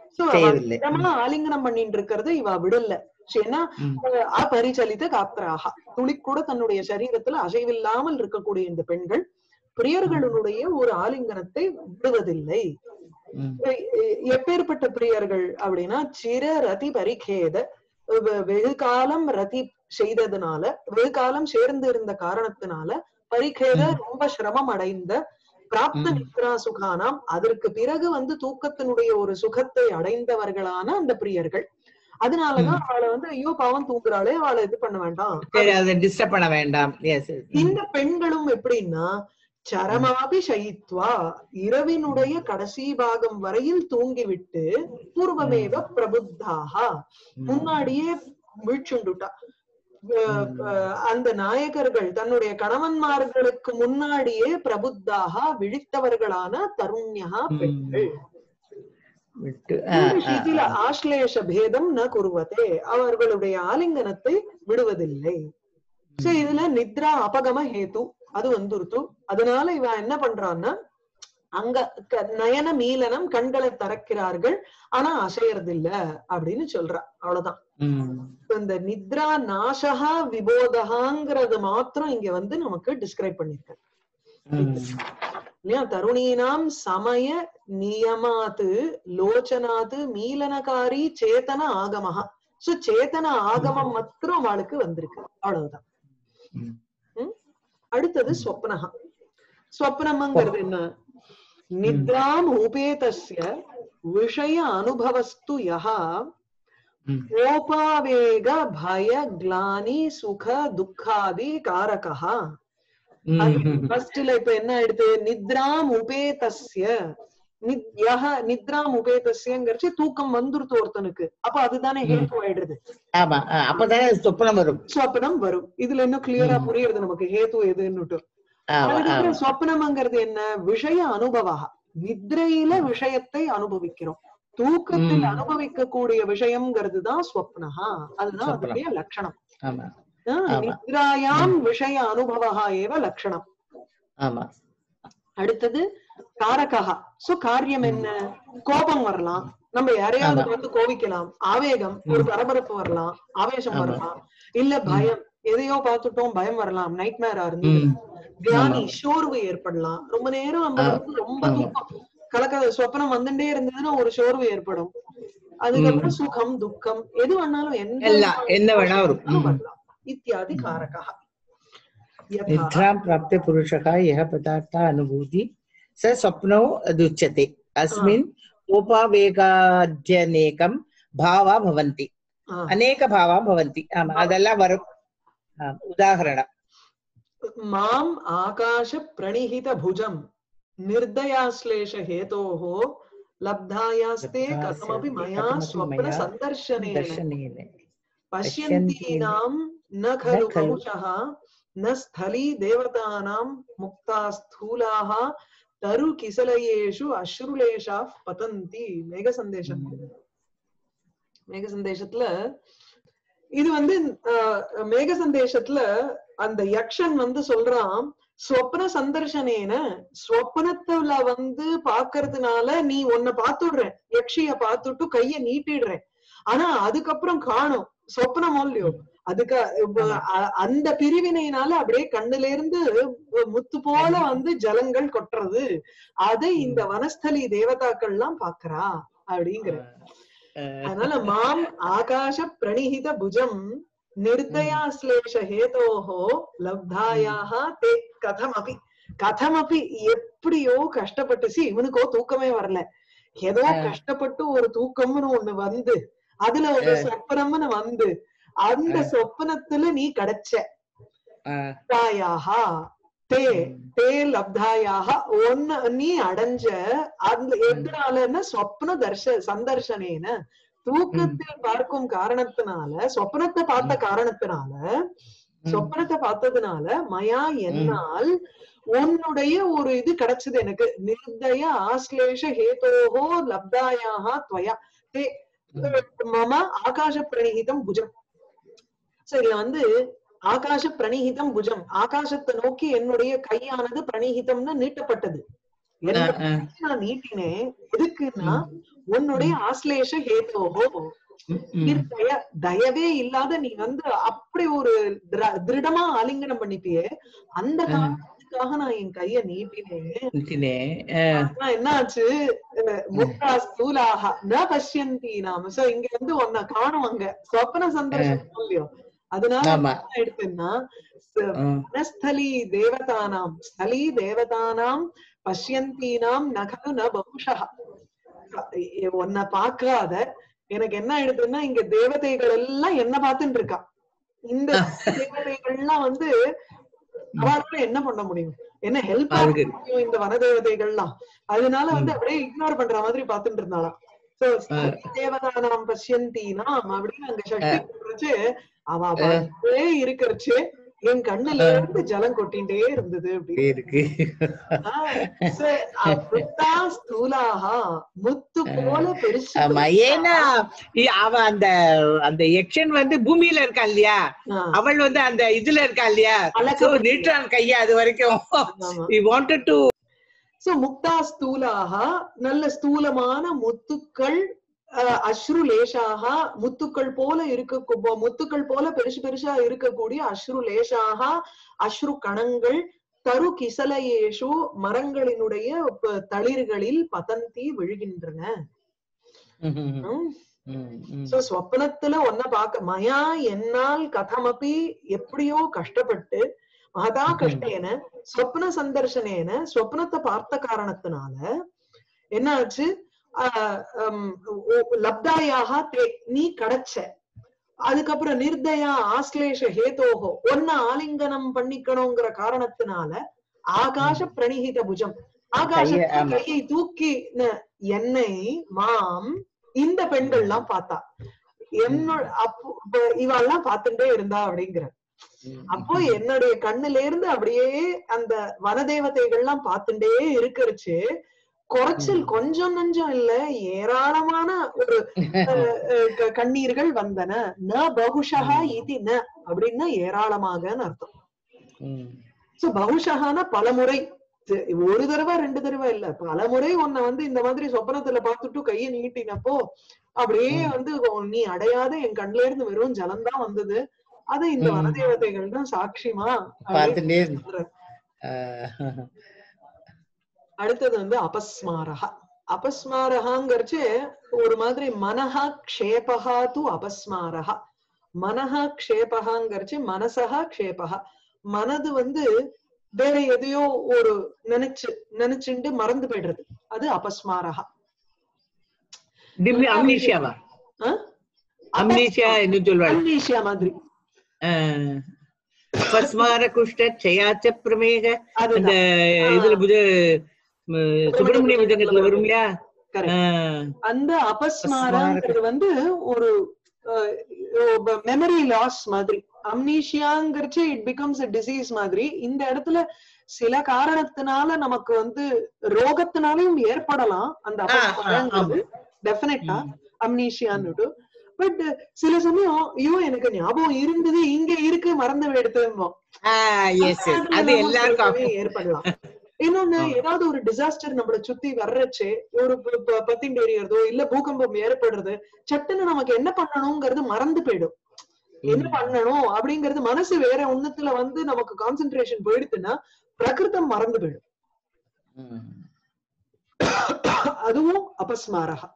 ஆலிங்கனம் பண்ணிட்டு இருக்கிறது இவ விடல. ஏன்னா அபரிச்சலித காத்ராக துளி கூட தன்னுடைய சரீரத்துல அசைவில்லாமல் இருக்கக்கூடிய இந்த பெண்கள் பிரியர்களுடைய ஒரு ஆலிங்கனத்தை விடுவதில்லை. எப்பேற்பட்ட பிரியர்கள் அப்படின்னா சிர ரதி பரிகேத வெகு காலம் ரதி செய்ததுனால வெகு காலம் சேர்ந்து இருந்த காரணத்தினால பரிகேத ரொம்ப சிரமம் அடைந்த பிராப்த நித்ரா சுகானாம் அதற்கு பிறகு வந்து தூக்கத்தினுடைய ஒரு சுகத்தை அடைந்தவர்களான அந்த பிரியர்கள். அதனாலதான் அவளை வந்து ஐயோ பாவம் தூங்குறாளே அவளை இது பண்ண வேண்டாம் டிஸ்டர்ப் பண்ண வேண்டாம். இந்த பெண்களும் எப்படின்னா சரமாபி ஷயித்வா இரவினுடைய கடைசி பாகம் வரையில் தூங்கிவிட்டு பூர்வமேவ பிரபுத்தாக முன்னாடியே வீழ்ச்சுண்டுட்டா. அந்த நாயகர்கள் தன்னுடைய கணவன்மார்களுக்கு முன்னாடியே பிரபுத்தாக விழித்தவர்களான தருண்யா பெண்கள் ஆஸ்லேஷ பேதம் ந குருவதே அவர்களுடைய ஆலிங்கனத்தை விடுவதில்லை. சோ இதுல நித்ரா அபகம ஹேது அது வந்துருத்து. அதனால இவ என்ன பண்றான்னா அங்க நயன மீலனம் கண்களை திறக்கிறார்கள் ஆனா அசையறது இல்ல அப்படின்னு சொல்றா. அவ்வளவுதான். இந்த நித்ரா நாசகா விபோதகாங்கிறது மாத்திரம் இங்க வந்து நமக்கு டிஸ்கிரைப் பண்ணிருக்க இல்லையா. தருணீனாம் சமய நியமாத்து லோச்சனாத்து மீலனகாரி சேத்தன ஆகமஹா. சோ சேத்தன ஆகமம் மாத்திரம் அவளுக்கு வந்திருக்கு. அவ்வளவுதான். அடுத்தது ஸ்வப்னஹா. ஸ்வப்னம்ங்கிறது என்ன? நித்ராம் உபேதஸ்ய விஷய அனுபவஸ்து யஹா கோபாவேக பய க்லானி சுக துக்காதி காரகஹ. ஃபர்ஸ்ட்ல இப்ப என்ன ஆயிடுது, நித்ராம் உபேதஸ்ய, நித்ராம் உபேதஸ்யங்கிறச்சு தூக்கம் வந்துருத்து ஒருத்தனுக்கு, அப்ப அதுதானே ஹேத்து ஆயிடுது. ஆமா, அப்பதானே சொப்பனம் வரும். சொப்பனம் வரும். இதுல இன்னும் கிளியரா புரியுறது நமக்கு ஹேத்து எதுன்னுட்டு. அதுக்கப்புறம் சொப்பனம்ங்கிறது என்ன, விஷய அனுபவா, நித்ரையில விஷயத்தை அனுபவிக்கிறோம், தூக்கத்தில் அனுபவிக்க கூடிய விஷயம்ங்கிறது தான் ஸ்வப்னஹா, அதுதான் அதனுடைய லட்சணம். நித்ராயாம் விஷய அனுபவா ஏவ லட்சணம். அடுத்தது காரகா. சோ காரியம் என்ன, கோபம் வரலாம், நம்ம யாரையாவது வந்து கோவிக்கலாம், ஆவேகம், ஒரு பரபரப்பு வரலாம், ஆவேசம் வரலாம், இல்ல பயம், எதையோ பார்த்துட்டோம் பயம் வரலாம், நைட் மேரா இருந்து தியானி சோர்வு ஏற்படலாம், ரொம்ப நேரம் நம்ம வந்து ரொம்ப தூக்கம் கலக்க சொப்பனம் வந்துட்டே இருந்ததுன்னா ஒரு சோர்வு ஏற்படும். அதுக்கப்புறம் சுகம் துக்கம் எது வேணாலும் என்ன வேணா வரலாம். இத்தியாதி காரகா. நித்ராம் பிராப்தே புருஷः यः पदार्थः अनुभूति स स्वप्नो दुच्यते अस्मिन् उपावेगाद्यनेकं भावा भवन्ति, अनेक भावा भवन्ति. அதெல்லாம் வரும். உதாரணம், மாம் ஆகாஷ பிரணிஹித புஜம் நிர்தயாஸ்லேஷ ஹேதோஹ லப்தாயாஸ்தே கதமபி மயா ஸ்வப்ன சந்தர்ஷனேன பஷ்யந்தீனாம் ந खलु बहुशः न स्थली देवतानां मुक्ता स्थूलाः तरु किसलयेषु अश्रुलेशाः पतन्ति. மேக சந்தேஷம். மேக சந்தேஷத்துல இது வந்து மேக சந்தேஷத்துல அந்த யக்ஷன் வந்து சொல்றான், ஸ்வப்ன சந்தர்ஷனேன, ஸ்வப்னத்துல வந்து பாக்குறதுனால நீ உன்னை பாத்துடுற, யக்ஷிய பாத்துட்டு கைய நீட்டிடுற, ஆனா அதுக்கப்புறம் காணும் சொப்னமோ இல்லையோ, அதுக்கு அந்த பிரிவினையினால அப்படியே கண்ணுல இருந்து முத்து போல வந்து ஜலங்கள் கொட்டுறது, அதை இந்த வனஸ்தலி தேவதாக்கள் எல்லாம் பாக்குறா அப்படிங்கிற. அதனால மாம் ஆகாஷ பிரணிஹித புஜம் நிர்தயாஸ்லேஷ ஹேதோஹோ லப்தாயாக தே கதமபி, கதமபி எப்படியோ கஷ்டப்பட்டுச்சு, இவனுக்கோ தூக்கமே வரல, ஏதோ கஷ்டப்பட்டு ஒரு தூக்கம்னு ஒண்ணு வந்து அதுல ஒரு சொப்பனம்னு வந்து அந்த சொப்பனத்துல நீ கிடைச்ச தே தே லப்தாயாக ஒன்னு நீ அடைஞ்ச, அந்த எதனாலன்னா சொப்ன சந்தர்ஷனேன, தூக்கத்தில் பார்க்கும் காரணத்தினால, சொப்பனத்தை பார்த்த காரணத்தினால, சொப்பனத்தை பார்த்ததுனால மயா என்னால் உன்னுடைய ஒரு இது கிடைச்சது எனக்கு, நிர்தய ஆஸ்லேஷ ஹேதோஹோ லப்தாயாக துவயா தே மம ஆகாஷ பிரணிஹிதம் புஜம். இதுல வந்து ஆகாஷ பிரணிஹிதம் புஜம், ஆகாசத்தை நோக்கி என்னுடைய கையானது பிரணிஹிதம்னு நீட்டப்பட்டது, நான் நீட்டினேன் எதுக்குன்னா உன்னுடைய ஆஸ்லேஷ ஹேதோஹோ, தயவே இல்லாத நீ வந்து அப்படி ஒரு திருடமா ஆலிங்கனம் பண்ணிப்பியே, அந்த காரணத்துக்காக நான் என் கைய நீட்டினேன். என்ன ஆச்சு, முக்தா ஸ்தூலாக ந பஷ்யந்தி நாம. சோ இங்க வந்து உன்னை காணுவாங்க, சொப்பன சந்தர்ஷம் இல்லையோ, அதனால என்ன எடுத்துன்னா ஸ்தலி தேவதானாம், ஸ்தலி தேவதானாம் பஷ்யந்தீனாம் நகலு ந பகுஷா, உன்னை பாக்காத எனக்கு என்ன ஆயிடுதுன்னா இங்க தேவதைகள் எல்லாம் என்ன பார்த்துட்டு இருக்கா, இந்த தேவதைகள்லாம் வந்து அவரால என்ன பண்ண முடியும், என்ன ஹெல்ப் முடியும் இந்த வன தேவதைகள்லாம், அதனால வந்து அப்படியே இக்னோர் பண்ற மாதிரி பாத்துட்டு இருந்தாலாம். சோ தேவதானாம் பஷ்யந்தீனாம் அப்படின்னு அங்க சக்தி சொல்றச்சு, அவ அப்படியே இருக்கிறச்சு என் கண்ணுல இருந்து ஜலம் கொட்டிண்டே இருந்தது அப்படி. முத்து போல பெருசு. ஏன்னா அவ அந்த அந்த யக்ஷன் வந்து பூமியில இருக்கா இல்லையா, அவள் வந்து அந்த இதுல இருக்கா இல்லையா, நீட்டான் கையா அது வரைக்கும். முக்தா ஸ்தூலாக, நல்ல ஸ்தூலமான முத்துக்கள், அஸ்ருலேஷாக முத்துக்கள் போல இருக்க, முத்துக்கள் போல பெருசு பெருசா இருக்கக்கூடிய அஸ்ருலேஷாக அஸ்ரு கணங்கள், தரு கிசலயேஷு மரங்களினுடைய தளிர்களில் பதந்தி விழுகின்றன. ஸ்வப்னத்துல ஒன்ன பாக்க மயா என்னால் கதமபி எப்படியோ கஷ்டப்பட்டு, மகதா கஷ்டேன ஸ்வப்ன சந்தர்ஷனேன ஸ்வப்னத்தை பார்த்த காரணத்தினால என்ன ஆச்சு, லப்தாயாக நீ கிடைச்ச, அதுக்கப்புறம் நிர்தயா ஆஸ்லேஷ ஹேதோஹோ ஒன்ன ஆலிங்கனம் பண்ணிக்கணுங்கிற காரணத்தினால ஆகாஷ பிரணிஹித புஜம் ஆகாசத்தை கையை தூக்கி என்னை மாம் இந்த பெண்கள்லாம் பார்த்தா என்னோட அப்போ இவெல்லாம் பார்த்துட்டே இருந்தா அப்படிங்கிற அப்போ என்னுடைய கண்ணுல இருந்து அப்படியே அந்த வனதேவதைகள்லாம் பார்த்துட்டே இருக்கிறச்சு குறைச்சல் கொஞ்சம் நஞ்சம் இல்ல ஏராளமான ஒரு கண்ணீர்கள் வந்தன ந பகுஷா இது ந அப்படின்னா ஏராளமாகன்னு அர்த்தம். சோ பகுஷகான பலமுறை, ஒரு தடவை ரெண்டு தடவை இல்ல பலமுறை உன்னை வந்து இந்த மாதிரி சொப்பனத்துல பார்த்துட்டு கையை நீட்டினப்போ அப்படியே வந்து நீ அடையாத என் கண்ல இருந்து வெறும் ஜலம்தான் வந்தது, அது இந்த வனதேவதைகள் தான் சாட்சிமா. அடுத்தது வந்து அபஸ்மாரஹா. அபஸ்மாரஹாங்கிறச்சு ஒரு மாதிரி மனஹா க்ஷேபஹா து அபஸ்மாரஹா. மனஹா க்ஷேபஹாங்கிறச்சு மனசஹா க்ஷேபஹா, மனது வந்து வேற எதையோ ஒரு நினைச்சுட்டு மறந்து போயிடுறது, அது அபஸ்மாரஹா. அம்னீஷியா மாதிரி பஸ்மார குஷ்ட க்ஷயாச்ச பிரமேக அந்த இதுல சுப்பிரமணிய புஜங்கத்துல வரும் இல்லையா, அந்த அபஸ்மாரங்கிறது வந்து ஒரு மெமரி லாஸ் மாதிரி. அம்னீஷியாங்கிறச்சு இட் பிகம்ஸ் a டிசீஸ் மாதிரி. இந்த இடத்துல சில காரணத்தினால நமக்கு வந்து ரோகத்தினாலையும் ஏற்படலாம் அந்த அபஸ்மாரங்கிறது டெஃபினட்டா அம்னீஷியான்னு. பட் சில சமயம் ஐயோ எனக்கு ஞாபகம் இருந்தது இங்க இருக்கு மறந்து எடுத்துவோம், ஏற்படலாம். இன்னொன்னு ஏதாவது ஒரு டிசாஸ்டர் நம்மள சுத்தி வர்றச்சு, ஒரு பத்திண்டு எறியறதோ இல்ல பூகம்பம் ஏற்படுறது, சட்டுன்னு நமக்கு என்ன பண்ணணும்ங்கிறது மறந்து போயிடும். என்ன பண்ணணும் அப்படிங்கறது மனசு வேற ஒண்ணுத்துல வந்து நமக்கு கான்சென்ட்ரேஷன் போயிடுச்சுன்னா பிரகிருதம் மறந்து போயிடும். அதுவும் அபஸ்மாரஹா.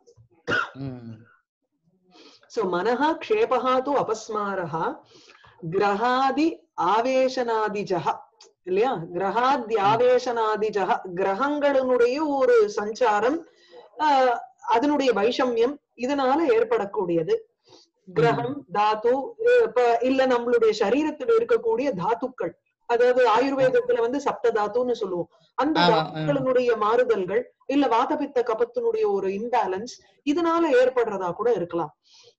சோ மனஹா க்ஷேபஹா து அபஸ்மாரஹா. கிரகாதி ஆவேசனாதிஜஹ இல்லையா, கிரகாதி ஆவேசனாதிஜஹ கிரகங்களுடைய ஒரு சஞ்சாரம், அதனுடைய வைஷமியம் இதனால ஏற்படக்கூடியது. கிரகம் தாத்து இல்ல நம்மளுடைய சரீரத்துல இருக்கக்கூடிய தாத்துக்கள், அதாவது ஆயுர்வேதத்துல வந்து சப்த தாத்துன்னு சொல்லுவோம், அந்த தாத்துக்களினுடைய மாறுதல்கள் இல்ல வாதபித்த கபத்தினுடைய ஒரு இம்பேலன்ஸ் இதனால ஏற்படுறதா கூட இருக்கலாம்.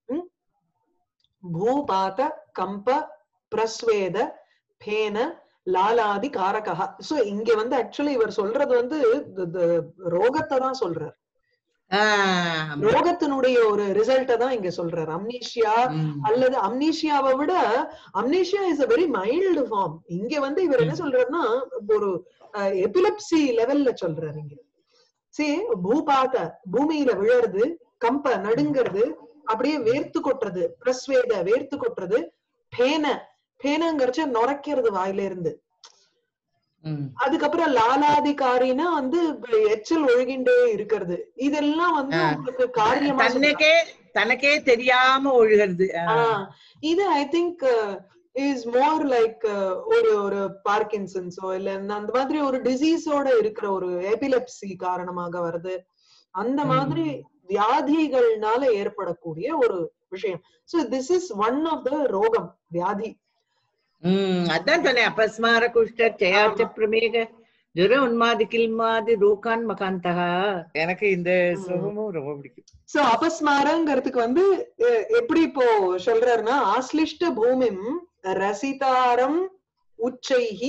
பூபாத கம்ப பிரஸ்வேத பேன லாலாதி காரகா. சோ இங்க வந்து ஆக்சுவலி இவர் சொல்றது வந்து ரோகத்தை தான் சொல்றார், ரோகத்தினுடைய ஒரு ரிசல்ட்ட தான் இங்க சொல்றாரு. அம்னீஷியா அல்லது அம்னீஷியாவை விட amnesia is a very mild form. இங்க வந்து இவர் என்ன சொல்றாருன்னா ஒரு எபிலப்சி லெவல்ல சொல்றாரு இங்க. சரி, பூபாத பூமியில விழறது, கம்ப நடுங்கிறது, அப்படியே வேர்த்து கொட்டுறது, பிரஸ்வேத வேர்த்து கொட்டுறது, பேன பேனங்கிறச்ச நுரைக்கிறது வாயில இருந்து, அதுக்கப்புறம் லாலாதிகாரினா வந்து எச்சல் ஒழுகின்றே இருக்கிறது, இதெல்லாம் வந்து உங்களுக்கு காரியமா தனக்கே தெரியாம ஒழுகிறது. இது I think is more like ஒரு பார்க்கின்சன்ஸோ இல்ல அந்த மாதிரி ஒரு டிசீஸோட இருக்கிற ஒரு எபிலெப்சி காரணமாக வருது, அந்த மாதிரி வியாதிகள்னால ஏற்படக்கூடிய ஒரு விஷயம். So this is one of the ரோகம், வியாதி. அதான் சொன்னேன், அபஸ்மார குஷ்ட க்ஷயாச்ச பிரமேக ஜுர உன்மாதி கில்மாதி ரோகான் மகாந்தகா. எனக்கு இந்த ஸ்லோகமும் ரொம்ப பிடிக்கும். சோ அபஸ்மாரங்கிறதுக்கு வந்து எப்படி இப்போ சொல்றாருன்னா, ஆஸ்லிஷ்ட பூமிம் ரசிதாரம் உச்சைஹி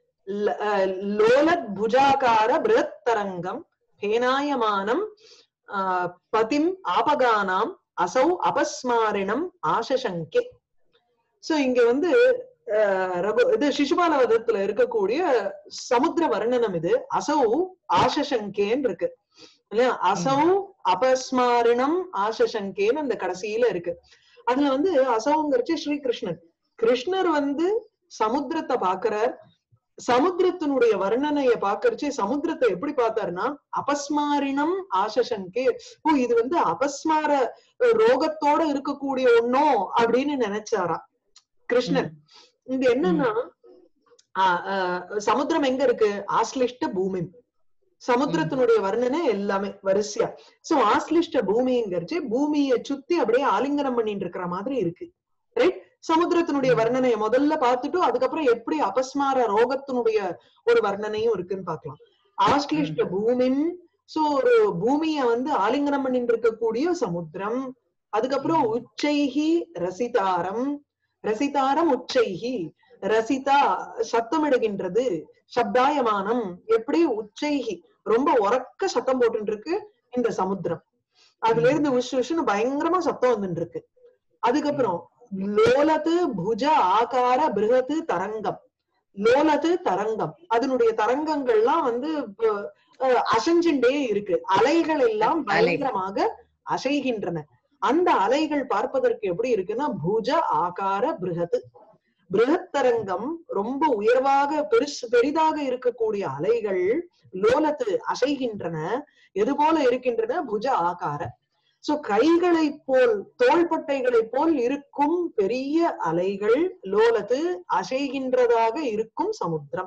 லோலத் புஜாகார பிருத் தரங்கம் பேனாயமானம் பதிம் ஆபகானாம் அசௌ அபஸ்மாரிணம் ஆசசங்கே. சோ இங்க வந்து இது சிசுபாலவதத்துல இருக்கக்கூடிய சமுத்திர வர்ணனம். இது அசௌ ஆசசங்கேன்னு இருக்கு இல்லையா, அசௌ அபஸ்மாரிணம் ஆசசங்கேன்னு அந்த கடைசியில இருக்கு. அதுல வந்து அசௌங்கிறச்சு ஸ்ரீகிருஷ்ணன், கிருஷ்ணர் வந்து சமுத்திரத்தை பாக்குறார், சமுத்திரத்தினுடைய வர்ணனைய பாக்கறச்சு சமுத்திரத்தை எப்படி பார்த்தாருன்னா அபஸ்மாரிணம் ஆசசங்கே, ஓ இது வந்து அபஸ்மார ரோகத்தோட இருக்கக்கூடிய ஒன்னோ அப்படின்னு நினைச்சாரா கிருஷ்ணன். இங்க என்னன்னா சமுத்திரம் எங்க இருக்கு, ஆஸ்லிஷ்ட பூமி, சமுத்திரத்தினுடைய வர்ணனை எல்லாமே வரிசையா. சோ ஆஸ்லிஷ்ட பூமிங்கிறச்சு பூமியை சுத்தி அப்படியே ஆலிங்கனம் பண்ணிட்டு இருக்கிற மாதிரி இருக்கு. ரைட். சமுத்திரத்தினுடைய வர்ணனையை முதல்ல பார்த்துட்டு அதுக்கப்புறம் எப்படி அபஸ்மார ரோகத்தினுடைய ஒரு வர்ணனையும் இருக்குன்னு பார்க்கலாம். ஆஸ்லிஷ்ட பூமின், சோ ஒரு பூமிய வந்து ஆலிங்கனம் பண்ணிட்டு இருக்கக்கூடிய சமுத்திரம். அதுக்கப்புறம் உச்சைஹி ரசிதாரம், ரசிதாரம் உச்சைஹி, ரசிதா சத்தமிடுகின்றது, சப்தாயமானம் எப்படி உச்சைஹி ரொம்ப உறக்க சத்தம் போட்டு இருக்கு இந்த சமுத்திரம். அதுல இருந்து உஷ்ணு பயங்கரமா சத்தம் வந்துட்டு இருக்கு. அதுக்கப்புறம் லோலத்து புஜ ஆகார பிருகத்து தரங்கம், லோலத்து தரங்கம், அதனுடைய தரங்கங்கள்லாம் வந்து அசைஞ்சுட்டே இருக்கு, அலைகள் எல்லாம் பயங்கரமாக அசைகின்றன. அந்த அலைகள் பார்ப்பதற்கு எப்படி இருக்குன்னா புஜ ஆகார பிருகத்து, பிருகத்தரங்கம் ரொம்ப உயர்வாக பெரிதாக இருக்கக்கூடிய அலைகள் லோலத்து அசைகின்றன. எது போல இருக்கின்றன? புஜ ஆகார. சோ கைகளை போல் தோள்பட்டைகளை போல் இருக்கும் பெரிய அலைகள் லோலத்து அசைகின்றதாக இருக்கும் சமுத்திரம்.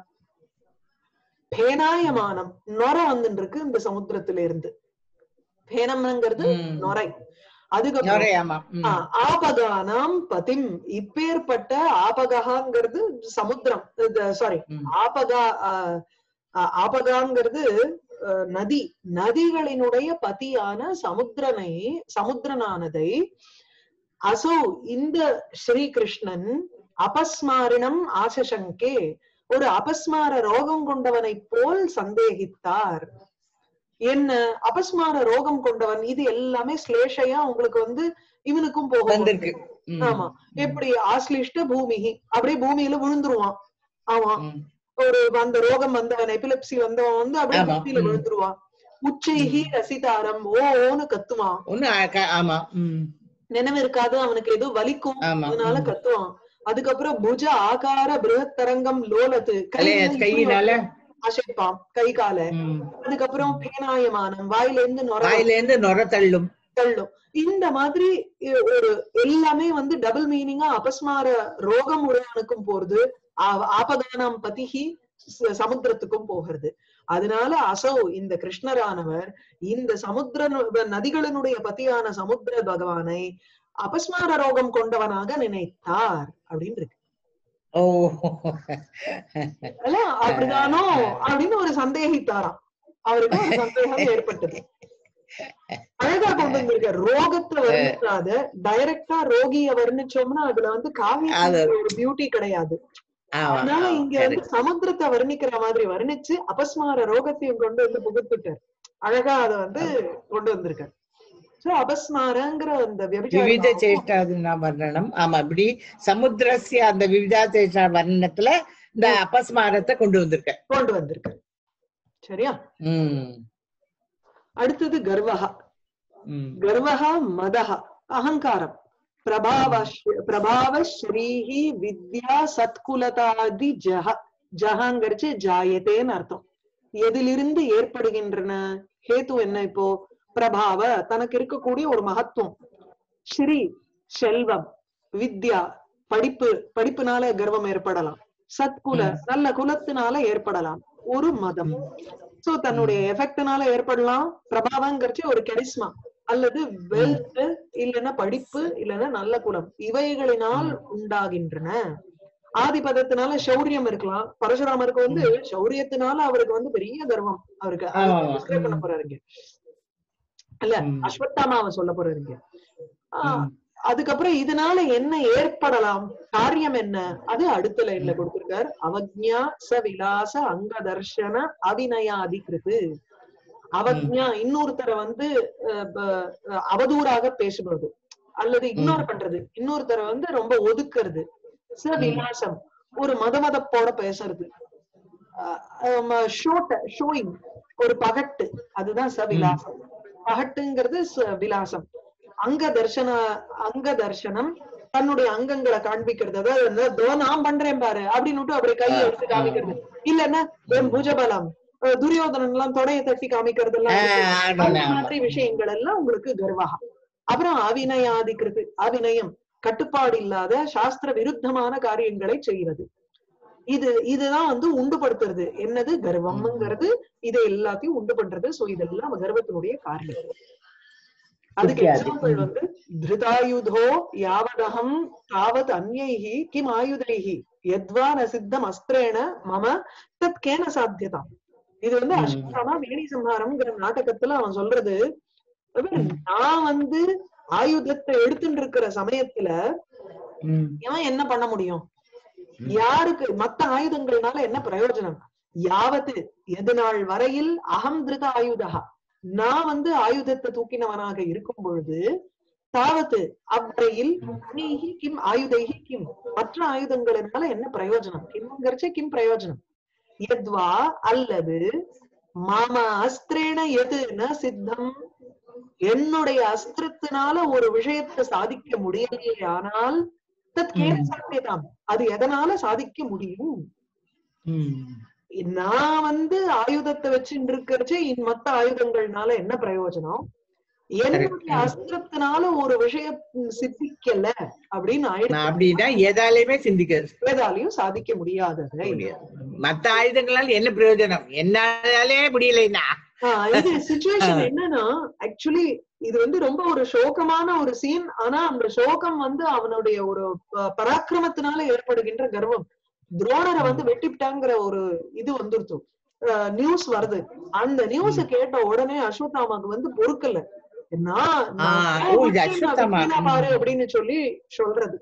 பேனாயமானம் நொர வந்துட்டு இருக்கு இந்த சமுத்திரத்தில இருந்து. பேனம்ங்கிறது நொரை. அதுக்கப்புறம் ஆபகானாம் பதிம், இப்பேற்பட்ட ஆபகாங்கிறது சமுத்திரம், சாரி ஆபகா, ஆபகாங்கிறது நதி, நதிகளினுடைய பதியான சமுத்திரனானதை அசோ இந்த ஸ்ரீகிருஷ்ணன் அபஸ்மாரினம் ஆசசங்கே, ஒரு அபஸ்மார ரோகம் கொண்டவனை போல் சந்தேகித்தார். என்ன அபஸ்மார ரோகம் கொண்டவன், இது எல்லாமே ஸ்லேஷையா உங்களுக்கு வந்து இவனுக்கும் போகும். ஆமா, எப்படி ஆஸ்லிஷ்ட பூமிகி, அப்படியே பூமியில விழுந்துருவான். ஆமா, ஒரு அந்த ரோகம் வந்தவன், எபிலெப்சி வந்தவன் வந்து அப்படியே பூமியில விழுந்துருவான். உச்சைஹி ரசிதாரம், ஓன்னு கத்துவான். நினைவு இருக்காது அவனுக்கு, ஏதோ வலிக்கும், அதனால கத்துவான். அதுக்கப்புறம் புஜ ஆகார பிருகத்தரங்கம் லோலத்து, கையினால அசைப்பான் கை கால. அதுக்கப்புறம் பேனாயமானம், வாயிலிருந்து நொர தள்ளும். இந்த மாதிரி ஒரு எல்லாமே வந்து டபுள் மீனிங்கா அபஸ்மார ரோகம் உடையவனுக்கும் போறது, ஆபதானம் பதிகி சமுத்திரத்துக்கும் போகிறது. அதனால அசௌ இந்த கிருஷ்ணரானவர் இந்த சமுத்திர நதிகளினுடைய பதியான சமுத்திர பகவானை அபஸ்மார ரோகம் கொண்டவனாக நினைத்தார் அப்படின்னு இருக்கு. அப்படிதானோ அப்படின்னு ஒரு சந்தேகித்தாராம். அவருக்கு ஒரு சந்தேகம் ஏற்பட்டது. அழகா கொண்டு வந்திருக்க. ரோகத்தை வர்ணிக்காத டைரக்டா ரோகிய வர்ணிச்சோம்னா அதுல வந்து காவிய ஒரு பியூட்டி கிடையாது. அதனால இங்க வந்து சமுத்திரத்தை வர்ணிக்கிற மாதிரி வர்ணிச்சு அபஸ்மார ரோகத்தையும் கொண்டு வந்து புகுத்துட்டார். அழகா அத வந்து கொண்டு வந்திருக்காரு. அபஸ்மாரங்கிற அந்த விவித சேஷ்டா வர்ணனம். ஆமா, இப்படி சமுத்திரஸ்ய அந்த விவிதா சேஷ்டா வர்ணனத்துல இந்த அபஸ்மாரத்தை கொண்டு வந்திருக்க. சரியா? அடுத்தது கர்வஹா. கர்வஹா மதஹா, அகங்காரம். பிரபாவ ஸ்ரீஹி வித்யா சத்குலதாதி ஜஹாங்கரிச்சு ஜாயத்தேன்னு அர்த்தம். எதிலிருந்து ஏற்படுகின்றன? ஹேத்து என்ன? இப்போ பிரபாவ தனக்கு இருக்கக்கூடிய ஒரு மகத்துவம், ஸ்ரீ செல்வம், வித்யா படிப்பு, படிப்புனால கர்வம் ஏற்படலாம், சத்குல நல்ல குலத்தினால ஏற்படலாம், ஒரு மதம், சோ தன்னுடைய எஃபெக்ட்னால ஏற்படலாம். பிரபாவங்கிறச்சு ஒரு கரிஸ்மா அல்லது வெல்த், இல்லைன்னா படிப்பு, இல்லைன்னா நல்ல குலம், இவைகளினால் உண்டாகின்றன. ஆதிபதத்தினால சௌரியம் இருக்கலாம். பரசுராமருக்கு வந்து சௌரியத்தினால அவருக்கு வந்து பெரிய கர்வம், அவருக்கு பண்ண போறாருங்க இல்ல, அஸ்வத்தாமாவை சொல்ல போறாருங்க. அதுக்கப்புறம் இதனால என்ன ஏற்படலாம், காரியம் என்ன, அது அடுத்த லைன்ல கொடுத்திருக்கார். அவக்ஞா ச விலாச அங்க தர்ஷன அவிநயாதிகிருத்து. அவக்ஞா இன்னொருத்தரை வந்து அவதூறாக பேசுவது அல்லது இக்னோர் பண்றது, இன்னொருத்தரை வந்து ரொம்ப ஒதுக்குறது. ச விலாசம் ஒரு மதமதப்போட பேசுறது, ஷோயிங் ஒரு பகட்டு, அதுதான் ச விலாசம். பகட்டுங்கிறது விலாசம். அங்க தர்சனம் தன்னுடைய அங்கங்களை காண்பிக்கிறது, அதாவது நான் பண்றேன் பாரு அப்படின்னு அப்படியே கையை எடுத்து காமிக்கிறது. இல்லன்னா என் புஜபலம், துரியோதனன் எல்லாம் தொடைய தட்டி காமிக்கிறது எல்லாம், அந்த மாதிரி விஷயங்கள் எல்லாம் உங்களுக்கு கர்வஹா. அப்புறம் அவிநயாதிக்கிறது, அவிநயம் கட்டுப்பாடு இல்லாத சாஸ்திர விருத்தமான காரியங்களை செய்வது. இதுதான் வந்து உண்டுபடுத்துறது. என்னது? கர்வம்ங்கிறது இதை எல்லாத்தையும் உண்டு பண்றது. சோ இதெல்லாம் கர்வத்தினுடைய காரியம். அதுக்கு எக்ஸாம்பிள் வந்து திருதாயுதோ யாவதகம் தாவத் அன்யைஹி கிம் ஆயுதைஹி யத்வா ந சித்தம் அஸ்திரேண மம தத் கேன சாத்தியதாம். இது வந்து அஸ்வத்தாமா வேணி சம்ஹாரம்ங்கிற நாடகத்துல அவன் சொல்றது, நான் ஆயுதத்தை எடுத்துட்டு இருக்கிற சமயத்துல இவன் என்ன பண்ண முடியும், யாருக்கு மத்த ஆயுதங்கள்னால என்ன பிரயோஜனம், யாவத்து எது நாள் வரையில் அகம் திருத ஆயுதா, நான் ஆயுதத்தை தூக்கினவனாக இருக்கும் பொழுது, தாவத்து அவ்வரையில் கிம் ஆயுதைஹி கிம் மற்ற ஆயுதங்களினால என்ன பிரயோஜனம், கிம்ங்கிறச்சே கிம் பிரயோஜனம், யத்வா அல்லது மாமா அஸ்திரேன எது ந சித்தம், என்னுடைய அஸ்திரத்தினால ஒரு விஷயத்தை சாதிக்க முடியலையானால் தத் கேன சாத்தியதாம், அது எதனால சாதிக்க முடியும், நான் ஆயுதத்தை வச்சுட்டு இருக்கிறச்சே மத்த ஆயுதங்கள்னால என்ன பிரயோஜனம், என்னுடைய அஸ்திரத்தினால ஒரு விஷயம் சித்திக்கல அப்படின்னு அப்படின்னா எதாலையுமே எதாலையும் சாதிக்க முடியாதது. மத்த ஆயுதங்களால என்ன பிரயோஜனம், என்னாலே முடியலைன்னா இது சிச்சுவேஷன் என்னன்னா, ஆக்சுவலி இது ரொம்ப ஒரு சோகமான ஒரு சீன். ஆனா அந்த சோகம் அவனுடைய ஒரு பராக்கிரமத்தினால ஏற்படுகின்ற கர்வம். துரோணரை வெட்டிவிட்டாங்கிற ஒரு இது வந்துருச்சு, நியூஸ் வருது. அந்த நியூஸ கேட்ட உடனே அஸ்வத்தாமாக்கு பொறுக்கல, பாரு அப்படின்னு சொல்லி சொல்றது.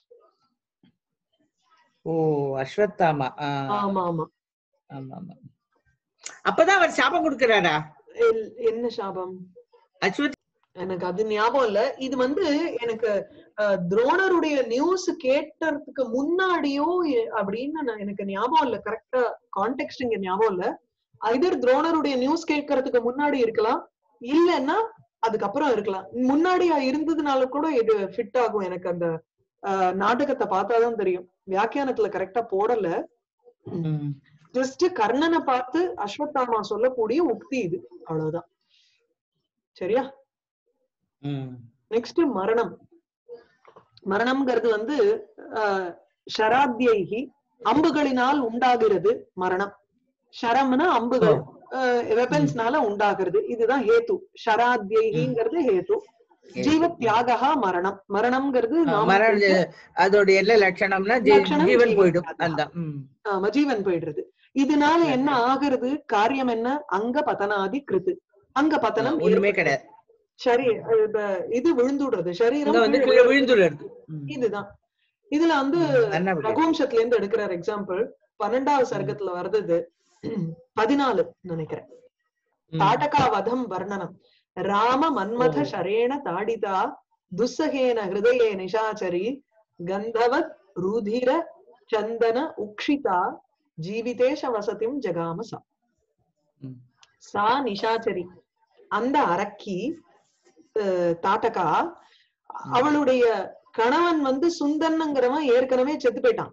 ஓ அஸ்வத்தாமா. ஆமா ஆமா ஆமா ஆமா. அப்பதான் அவர் சாபம் கொடுக்கிறாரா? என்ன சாபம் எனக்கு அது ஞாபகம் இல்ல. இது எனக்கு துரோணருடைய நியூஸ் கேட்டதுக்கு முன்னாடியோ அப்படின்னு எனக்கு ஞாபகம் இல்ல, கரெக்டா கான்டெக்ஸ்ட் இங்க ஞாபகம் இல்ல. ஐதர் துரோணருடைய நியூஸ் கேட்கறதுக்கு முன்னாடி இருக்கலாம், இல்லன்னா அதுக்கப்புறம் இருக்கலாம். முன்னாடியா இருந்ததுனால கூட இது ஃபிட் ஆகும். எனக்கு அந்த நாடகத்தை பார்த்தாதான் தெரியும், வியாக்கியானத்துல கரெக்டா போடல. ஜஸ்ட் கர்ணனை பார்த்து அஸ்வத்தாமா சொல்லக்கூடிய உக்தி இது, அவ்வளவுதான். சரியா? நெக்ஸ்ட் மரணம். மரணம்ங்கிறது ஷராத்யைஹி அம்புகளினால் உண்டாகிறது மரணம். ஷரம்னா அம்புகள், வெப்பன்ஸ்னால உண்டாகிறது, இதுதான் ஹேத்து. ஷராத்யைஹிங்கிறது ஹேத்து. ஜீவ தியாகா மரணம். மரணம்ங்கிறது அதோட எல்லா லட்சணம்னா ஜீவன் போயிடும். ஆமா, ஜீவன் போயிடுறது. இதனால என்ன ஆகுறது, காரியம் என்ன, அங்க பதனாதி கிருத்து, அங்க பதனம் ஒண்ணுமே கிடையாது. சரி, இது விழுந்துடுறது, சரீரம் விழுந்துடுறது. இதுதான். இதுல ரகுவம்சத்துல இருந்து எடுக்கிறார் எக்ஸாம்பிள். 12வது சர்க்கத்துல வருது 14 நினைக்கிறேன். தாட்டகா வதம் வர்ணனம். ராம மன்மத ஷரேண தாடிதா துஸ்ஸகேன ஹிருதயே நிஷாச்சரி கந்தவத் ருதிர சந்தன உக்ஷிதா ஜீவிதேஷ வசதிம் ஜகாமசா. சா நிஷாச்சரி, அந்த அரக்கி தாட்டகா, அவளுடைய கணவன் சுந்தன்ங்கிறவன் ஏற்கனவே செத்து போயிட்டான்.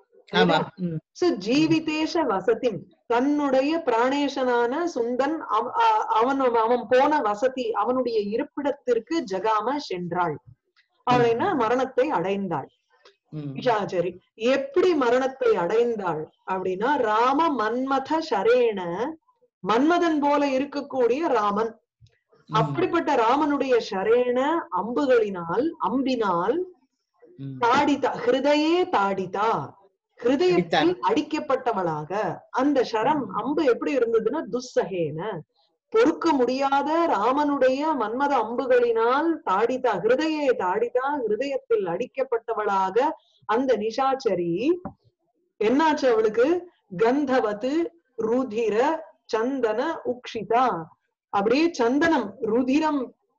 ஜீவிதேஷ வசதிம், தன்னுடைய பிராணேஷனான சுந்தன் அவன் போன வசதி, அவனுடைய இருப்பிடத்திற்கு ஜகாம சென்றாள். அவள் என்ன மரணத்தை அடைந்தாள். நிஷாச்சரி எப்படி மரணத்தை அடைந்தாள் அப்படின்னா, ராம மன்மத ஷரேண, மன்மதன் போல இருக்கக்கூடிய ராமன், அப்படிப்பட்ட ராமனுடைய ஷரேண அம்புகளினால், அம்பினால், தாடிதா ஹிருதயே தாடிதா, ஹிருதயத்தில் அடிக்கப்பட்டவளாக. அந்த ஷரம் அம்பு எப்படி இருந்ததுன்னா, துஸ்ஸகேன பொறுக்க முடியாத ராமனுடைய மன்மத அம்புகளினால் தாடிதா ஹிருதயே தாடிதா, ஹிருதயத்தில் அடிக்கப்பட்டவளாக அந்த நிஷாச்சரி என்னாச்சு அவளுக்கு, கந்தவத்து ருதிர சந்தன உக்ஷிதா, அப்படியே சந்தனம் ருதிரம்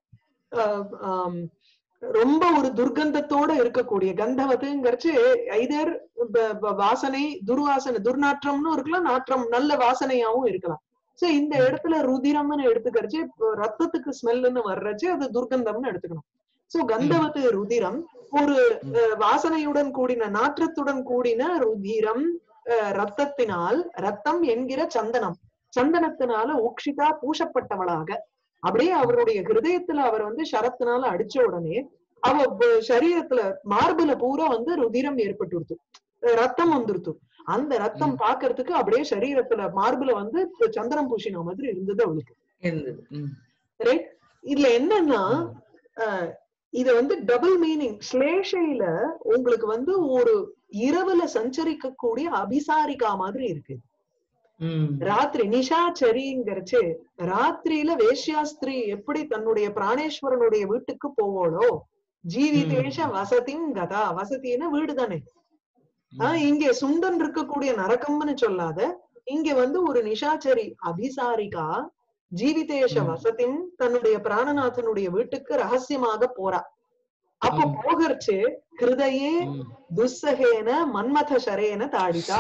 ரொம்ப ஒரு துர்கந்தத்தோட இருக்கக்கூடிய, கந்தவத்துங்கிறச்சு ஐதர் வாசனை துர்வாசனை துர்நாற்றம்னு இருக்கலாம், நாற்றம் நல்ல வாசனையாவும் இருக்கலாம். சோ இந்த இடத்துல ருதிரம்னு எடுத்துக்கிறச்சு, ரத்தத்துக்கு ஸ்மெல்லுன்னு வர்றச்சு அது துர்கந்தம்னு எடுத்துக்கணும். சோ கந்தவத்து ருதிரம், ஒரு வாசனையுடன் கூடின நாற்றத்துடன் கூடின ருதிரம், ரத்தத்தினால், ரத்தம் என்கிற சந்தனம், சந்தனத்தினால உக்ஷிதா பூசப்பட்டவளாக, அப்படியே அவருடைய ஹிருதயத்துல அவர் சரத்தினால அடிச்ச உடனே அவ சரீரத்துல மார்புல பூரா ருதிரம் ஏற்பட்டுடுத்து, ரத்தம் வந்துருத்து. அந்த ரத்தம் பாக்குறதுக்கு அப்படியே சரீரத்துல மார்புல சந்தனம் பூசின மாதிரி இருந்தது அவளுக்கு. ரைட்? இதுல என்னன்னா, இத வந்து டபுள் மீனிங். ஸ்லேஷையில உங்களுக்கு வந்து ஒரு இரவுல சஞ்சரிக்க கூடிய அபிசாரிகா மாதிரி இருக்கு. ராத்திரி நிஷாச்சரிங்கிறச்சு ராத்திரியில வேஷ்யாஸ்திரி எப்படி தன்னுடைய பிராணேஸ்வரனுடைய வீட்டுக்கு போவாளோ, ஜீவிதேஷ வசதிம் கதா, வசதினா வீடு தானே. இங்க சுண்டன் இருக்கக்கூடிய நரகம்னு சொல்லாத, இங்க வந்து ஒரு நிஷாச்சரி அபிசாரிகா ஜீவிதேஷ வசதிம் தன்னுடைய பிராணநாதனுடைய வீட்டுக்கு ரகசியமாக போறா. அப்ப போகர்ச்சு கிருதையே துஸ்ஸகேன மன்மத ஷரேன தாடிதா.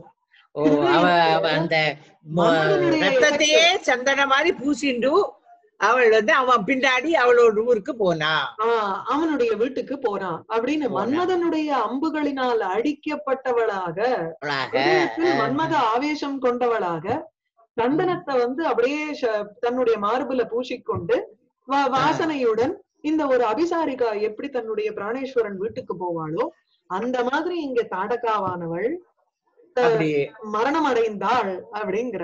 அந்த ரத்தத்தையே சந்தன மாதிரி பூசிண்டு அவள் வந்து அவன் பின்னாடி அவளோட ஊருக்கு போனா, அவனுடைய வீட்டுக்கு போறான் அப்படின்னு மன்மதனுடைய அம்புகளினால் அடிக்கப்பட்டவளாக, மன்மத ஆவேசம் கொண்டவளாக சந்தனத்தை வந்து அப்படியே தன்னுடைய மார்புல பூசிக்கொண்டு வாசனையுடன் இந்த ஒரு அபிசாரிகா எப்படி தன்னுடைய பிராணேஸ்வரன் வீட்டுக்கு போவாளோ அந்த மாதிரி இங்க தாடகாவானவள் மரணம் அடைந்தாள் அப்படிங்கிற.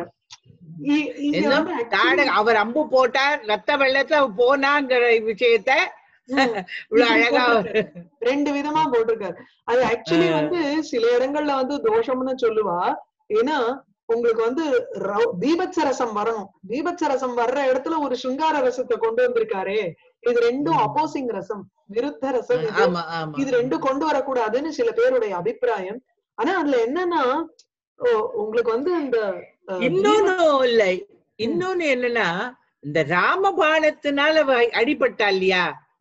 அவர் அம்பு போட்டார், ரத்த வெள்ளத்துல போனாங்கிற விஷயத்த அழகா ரெண்டு விதமா போட்டிருக்காரு. அது ஆக்சுவலி வந்து சில இடங்கள்ல வந்து தோஷம்னு சொல்லுவா. ஏன்னா உங்களுக்கு வந்து பீபத்சரசம் வரணும், பீபத்சரசம் வர்ற இடத்துல ஒரு சிங்கார ரசத்தை கொண்டு வந்திருக்காரு. இது ரெண்டும் அப்போசிங் ரசம், விருத்த ரசம், இது ரெண்டும் கொண்டு வரக்கூடாதுன்னு சில பேருடைய அபிப்பிராயம். ஆனா அதுல என்னன்னா உங்களுக்கு வந்து இந்த இன்னொன்னு என்னன்னா இந்த ராமபாணத்தினால அடிபட்டா இல்லையா,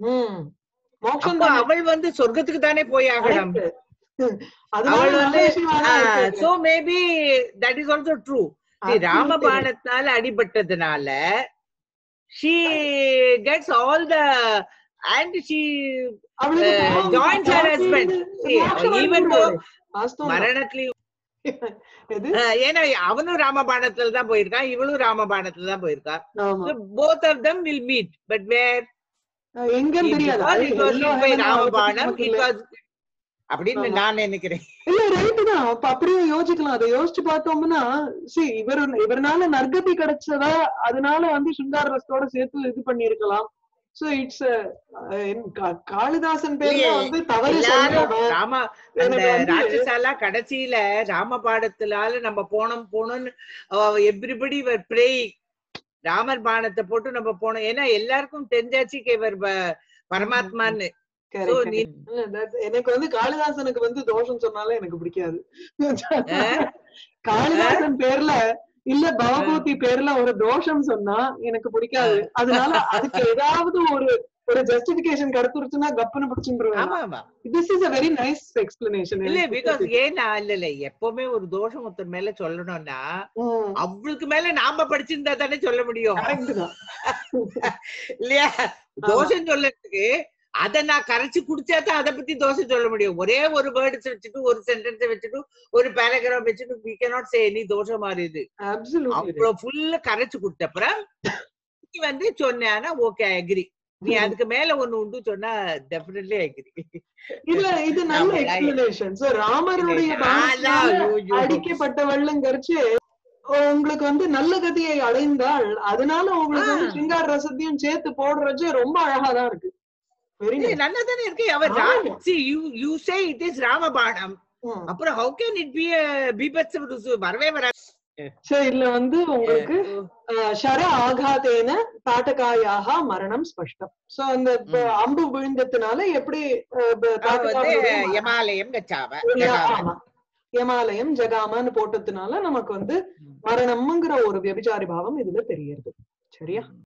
அவள் வந்து சொர்க்கத்துக்கு தானே போய் ஆகணும். அவள் வந்து so maybe that is also true. ராமபாணத்தினால அடிபட்டதுனால she gets all the and she joins her husband even though மரணத்திலையும். ஏன்னா அவனும் ராமபாணத்துல தான் போயிருக்கான், இவளும் ராமபாணத்துல தான் போயிருக்கா. both of them will meet but where எங்கன்னு தெரியாது. ராமபாணம் அப்படின்னு நான் நினைக்கிறேன். இல்ல ரைட்டு தான். அப்ப அப்படியே யோசிக்கலாம். அதை யோசிச்சு பார்த்தோம்னா இவர்னால நற்கதி கிடைச்சதா, அதனால வந்து சுங்கார ரசத்தோட சேர்த்து இது பண்ணி இருக்கலாம். சோ இட்ஸ் காளிதாசன் பேர்ல வந்து தவறு ராட்சசாலா கடைசியில ராமபாணத்தினால நம்ம போனோம்னு எவ்ரிபடி வர் பிரேயிங் ராமர் பாணத்தை போட்டு நம்ம போனோம். ஏன்னா எல்லாருக்கும் தெரிஞ்சாச்சு இவர் பரமாத்மான்னு. எனக்கு வந்து காளிதாசனுக்கு வந்து தோஷம் சொன்னாலே எனக்கு பிடிக்காது. காளிதாசன் பேர்ல இல்ல பவபூதி பேர்ல ஒரு தோஷம் சொன்னா எனக்கு பிடிக்காது. அதனால அதுக்கு ஏதாவது ஒரு ஜஸ்டிபிகேஷன் கிடைச்சிருச்சுன்னா கப்புன்னு பிடிச்சுருவேன். This is a very nice explanation. இல்ல பிகாஸ் ஏன்னா இல்ல எப்பவுமே ஒரு தோஷம் ஒருத்தர் மேல சொல்லணும்னா அவளுக்கு மேல நாம படிச்சிருந்தா தானே சொல்ல முடியும் இல்லையா. தோஷம் சொல்லறதுக்கு அத நான் கரைச்சு குடிச்சாதான் அதை பத்தி தோசை சொல்ல முடியும். ஒரே ஒரு வேர்ட்ஸ் வச்சுட்டு ஒரு சென்டென்ஸ் வச்சுட்டு ஒரு பேராகிராஃப் வச்சுட்டு we cannot say any தோஷை மாறிது. அப்புறம் ஃபுல்லா கரைச்சு கொடுத்த அப்புறம் நீ வந்து சொன்னா ஓகே ஐ அக்ரி, நீ அதுக்கு மேல ஒண்ணு உண்டு சொன்னா டெஃபினெட்லி ஐ அக்ரி. இல்ல இது நல்ல எக்ஸ்பிளனேஷன். சோ ராமருடைய அடிக்கப்பட்டவள்ளுங்கறச்சு உங்களுக்கு வந்து நல்ல கதியை அடைந்தாள், அதனால உங்களுக்கு வந்து சிங்கார ரசத்தையும் சேர்த்து போடுறது ரொம்ப அழகாதான் இருக்கு. நல்லாதானே இருக்கு. அவர் see you say it is ராமபாணம், அப்புறம் how can it be a பீபத்சம் வரவே வராது. சரி இல்ல வந்து உங்களுக்கு ஷர ஆகாதேன தாட்டகாயாக மரணம் ஸ்பஷ்டம். சோ அந்த அம்பு விழுந்ததுனால எப்படி யமாலயம் கச்சாவ யமாலயம் ஜகாமான்னு போட்டதுனால நமக்கு வந்து மரணம்ங்கிற ஒரு விபச்சாரி பாவம் இதுல தெரியுது. சரியா?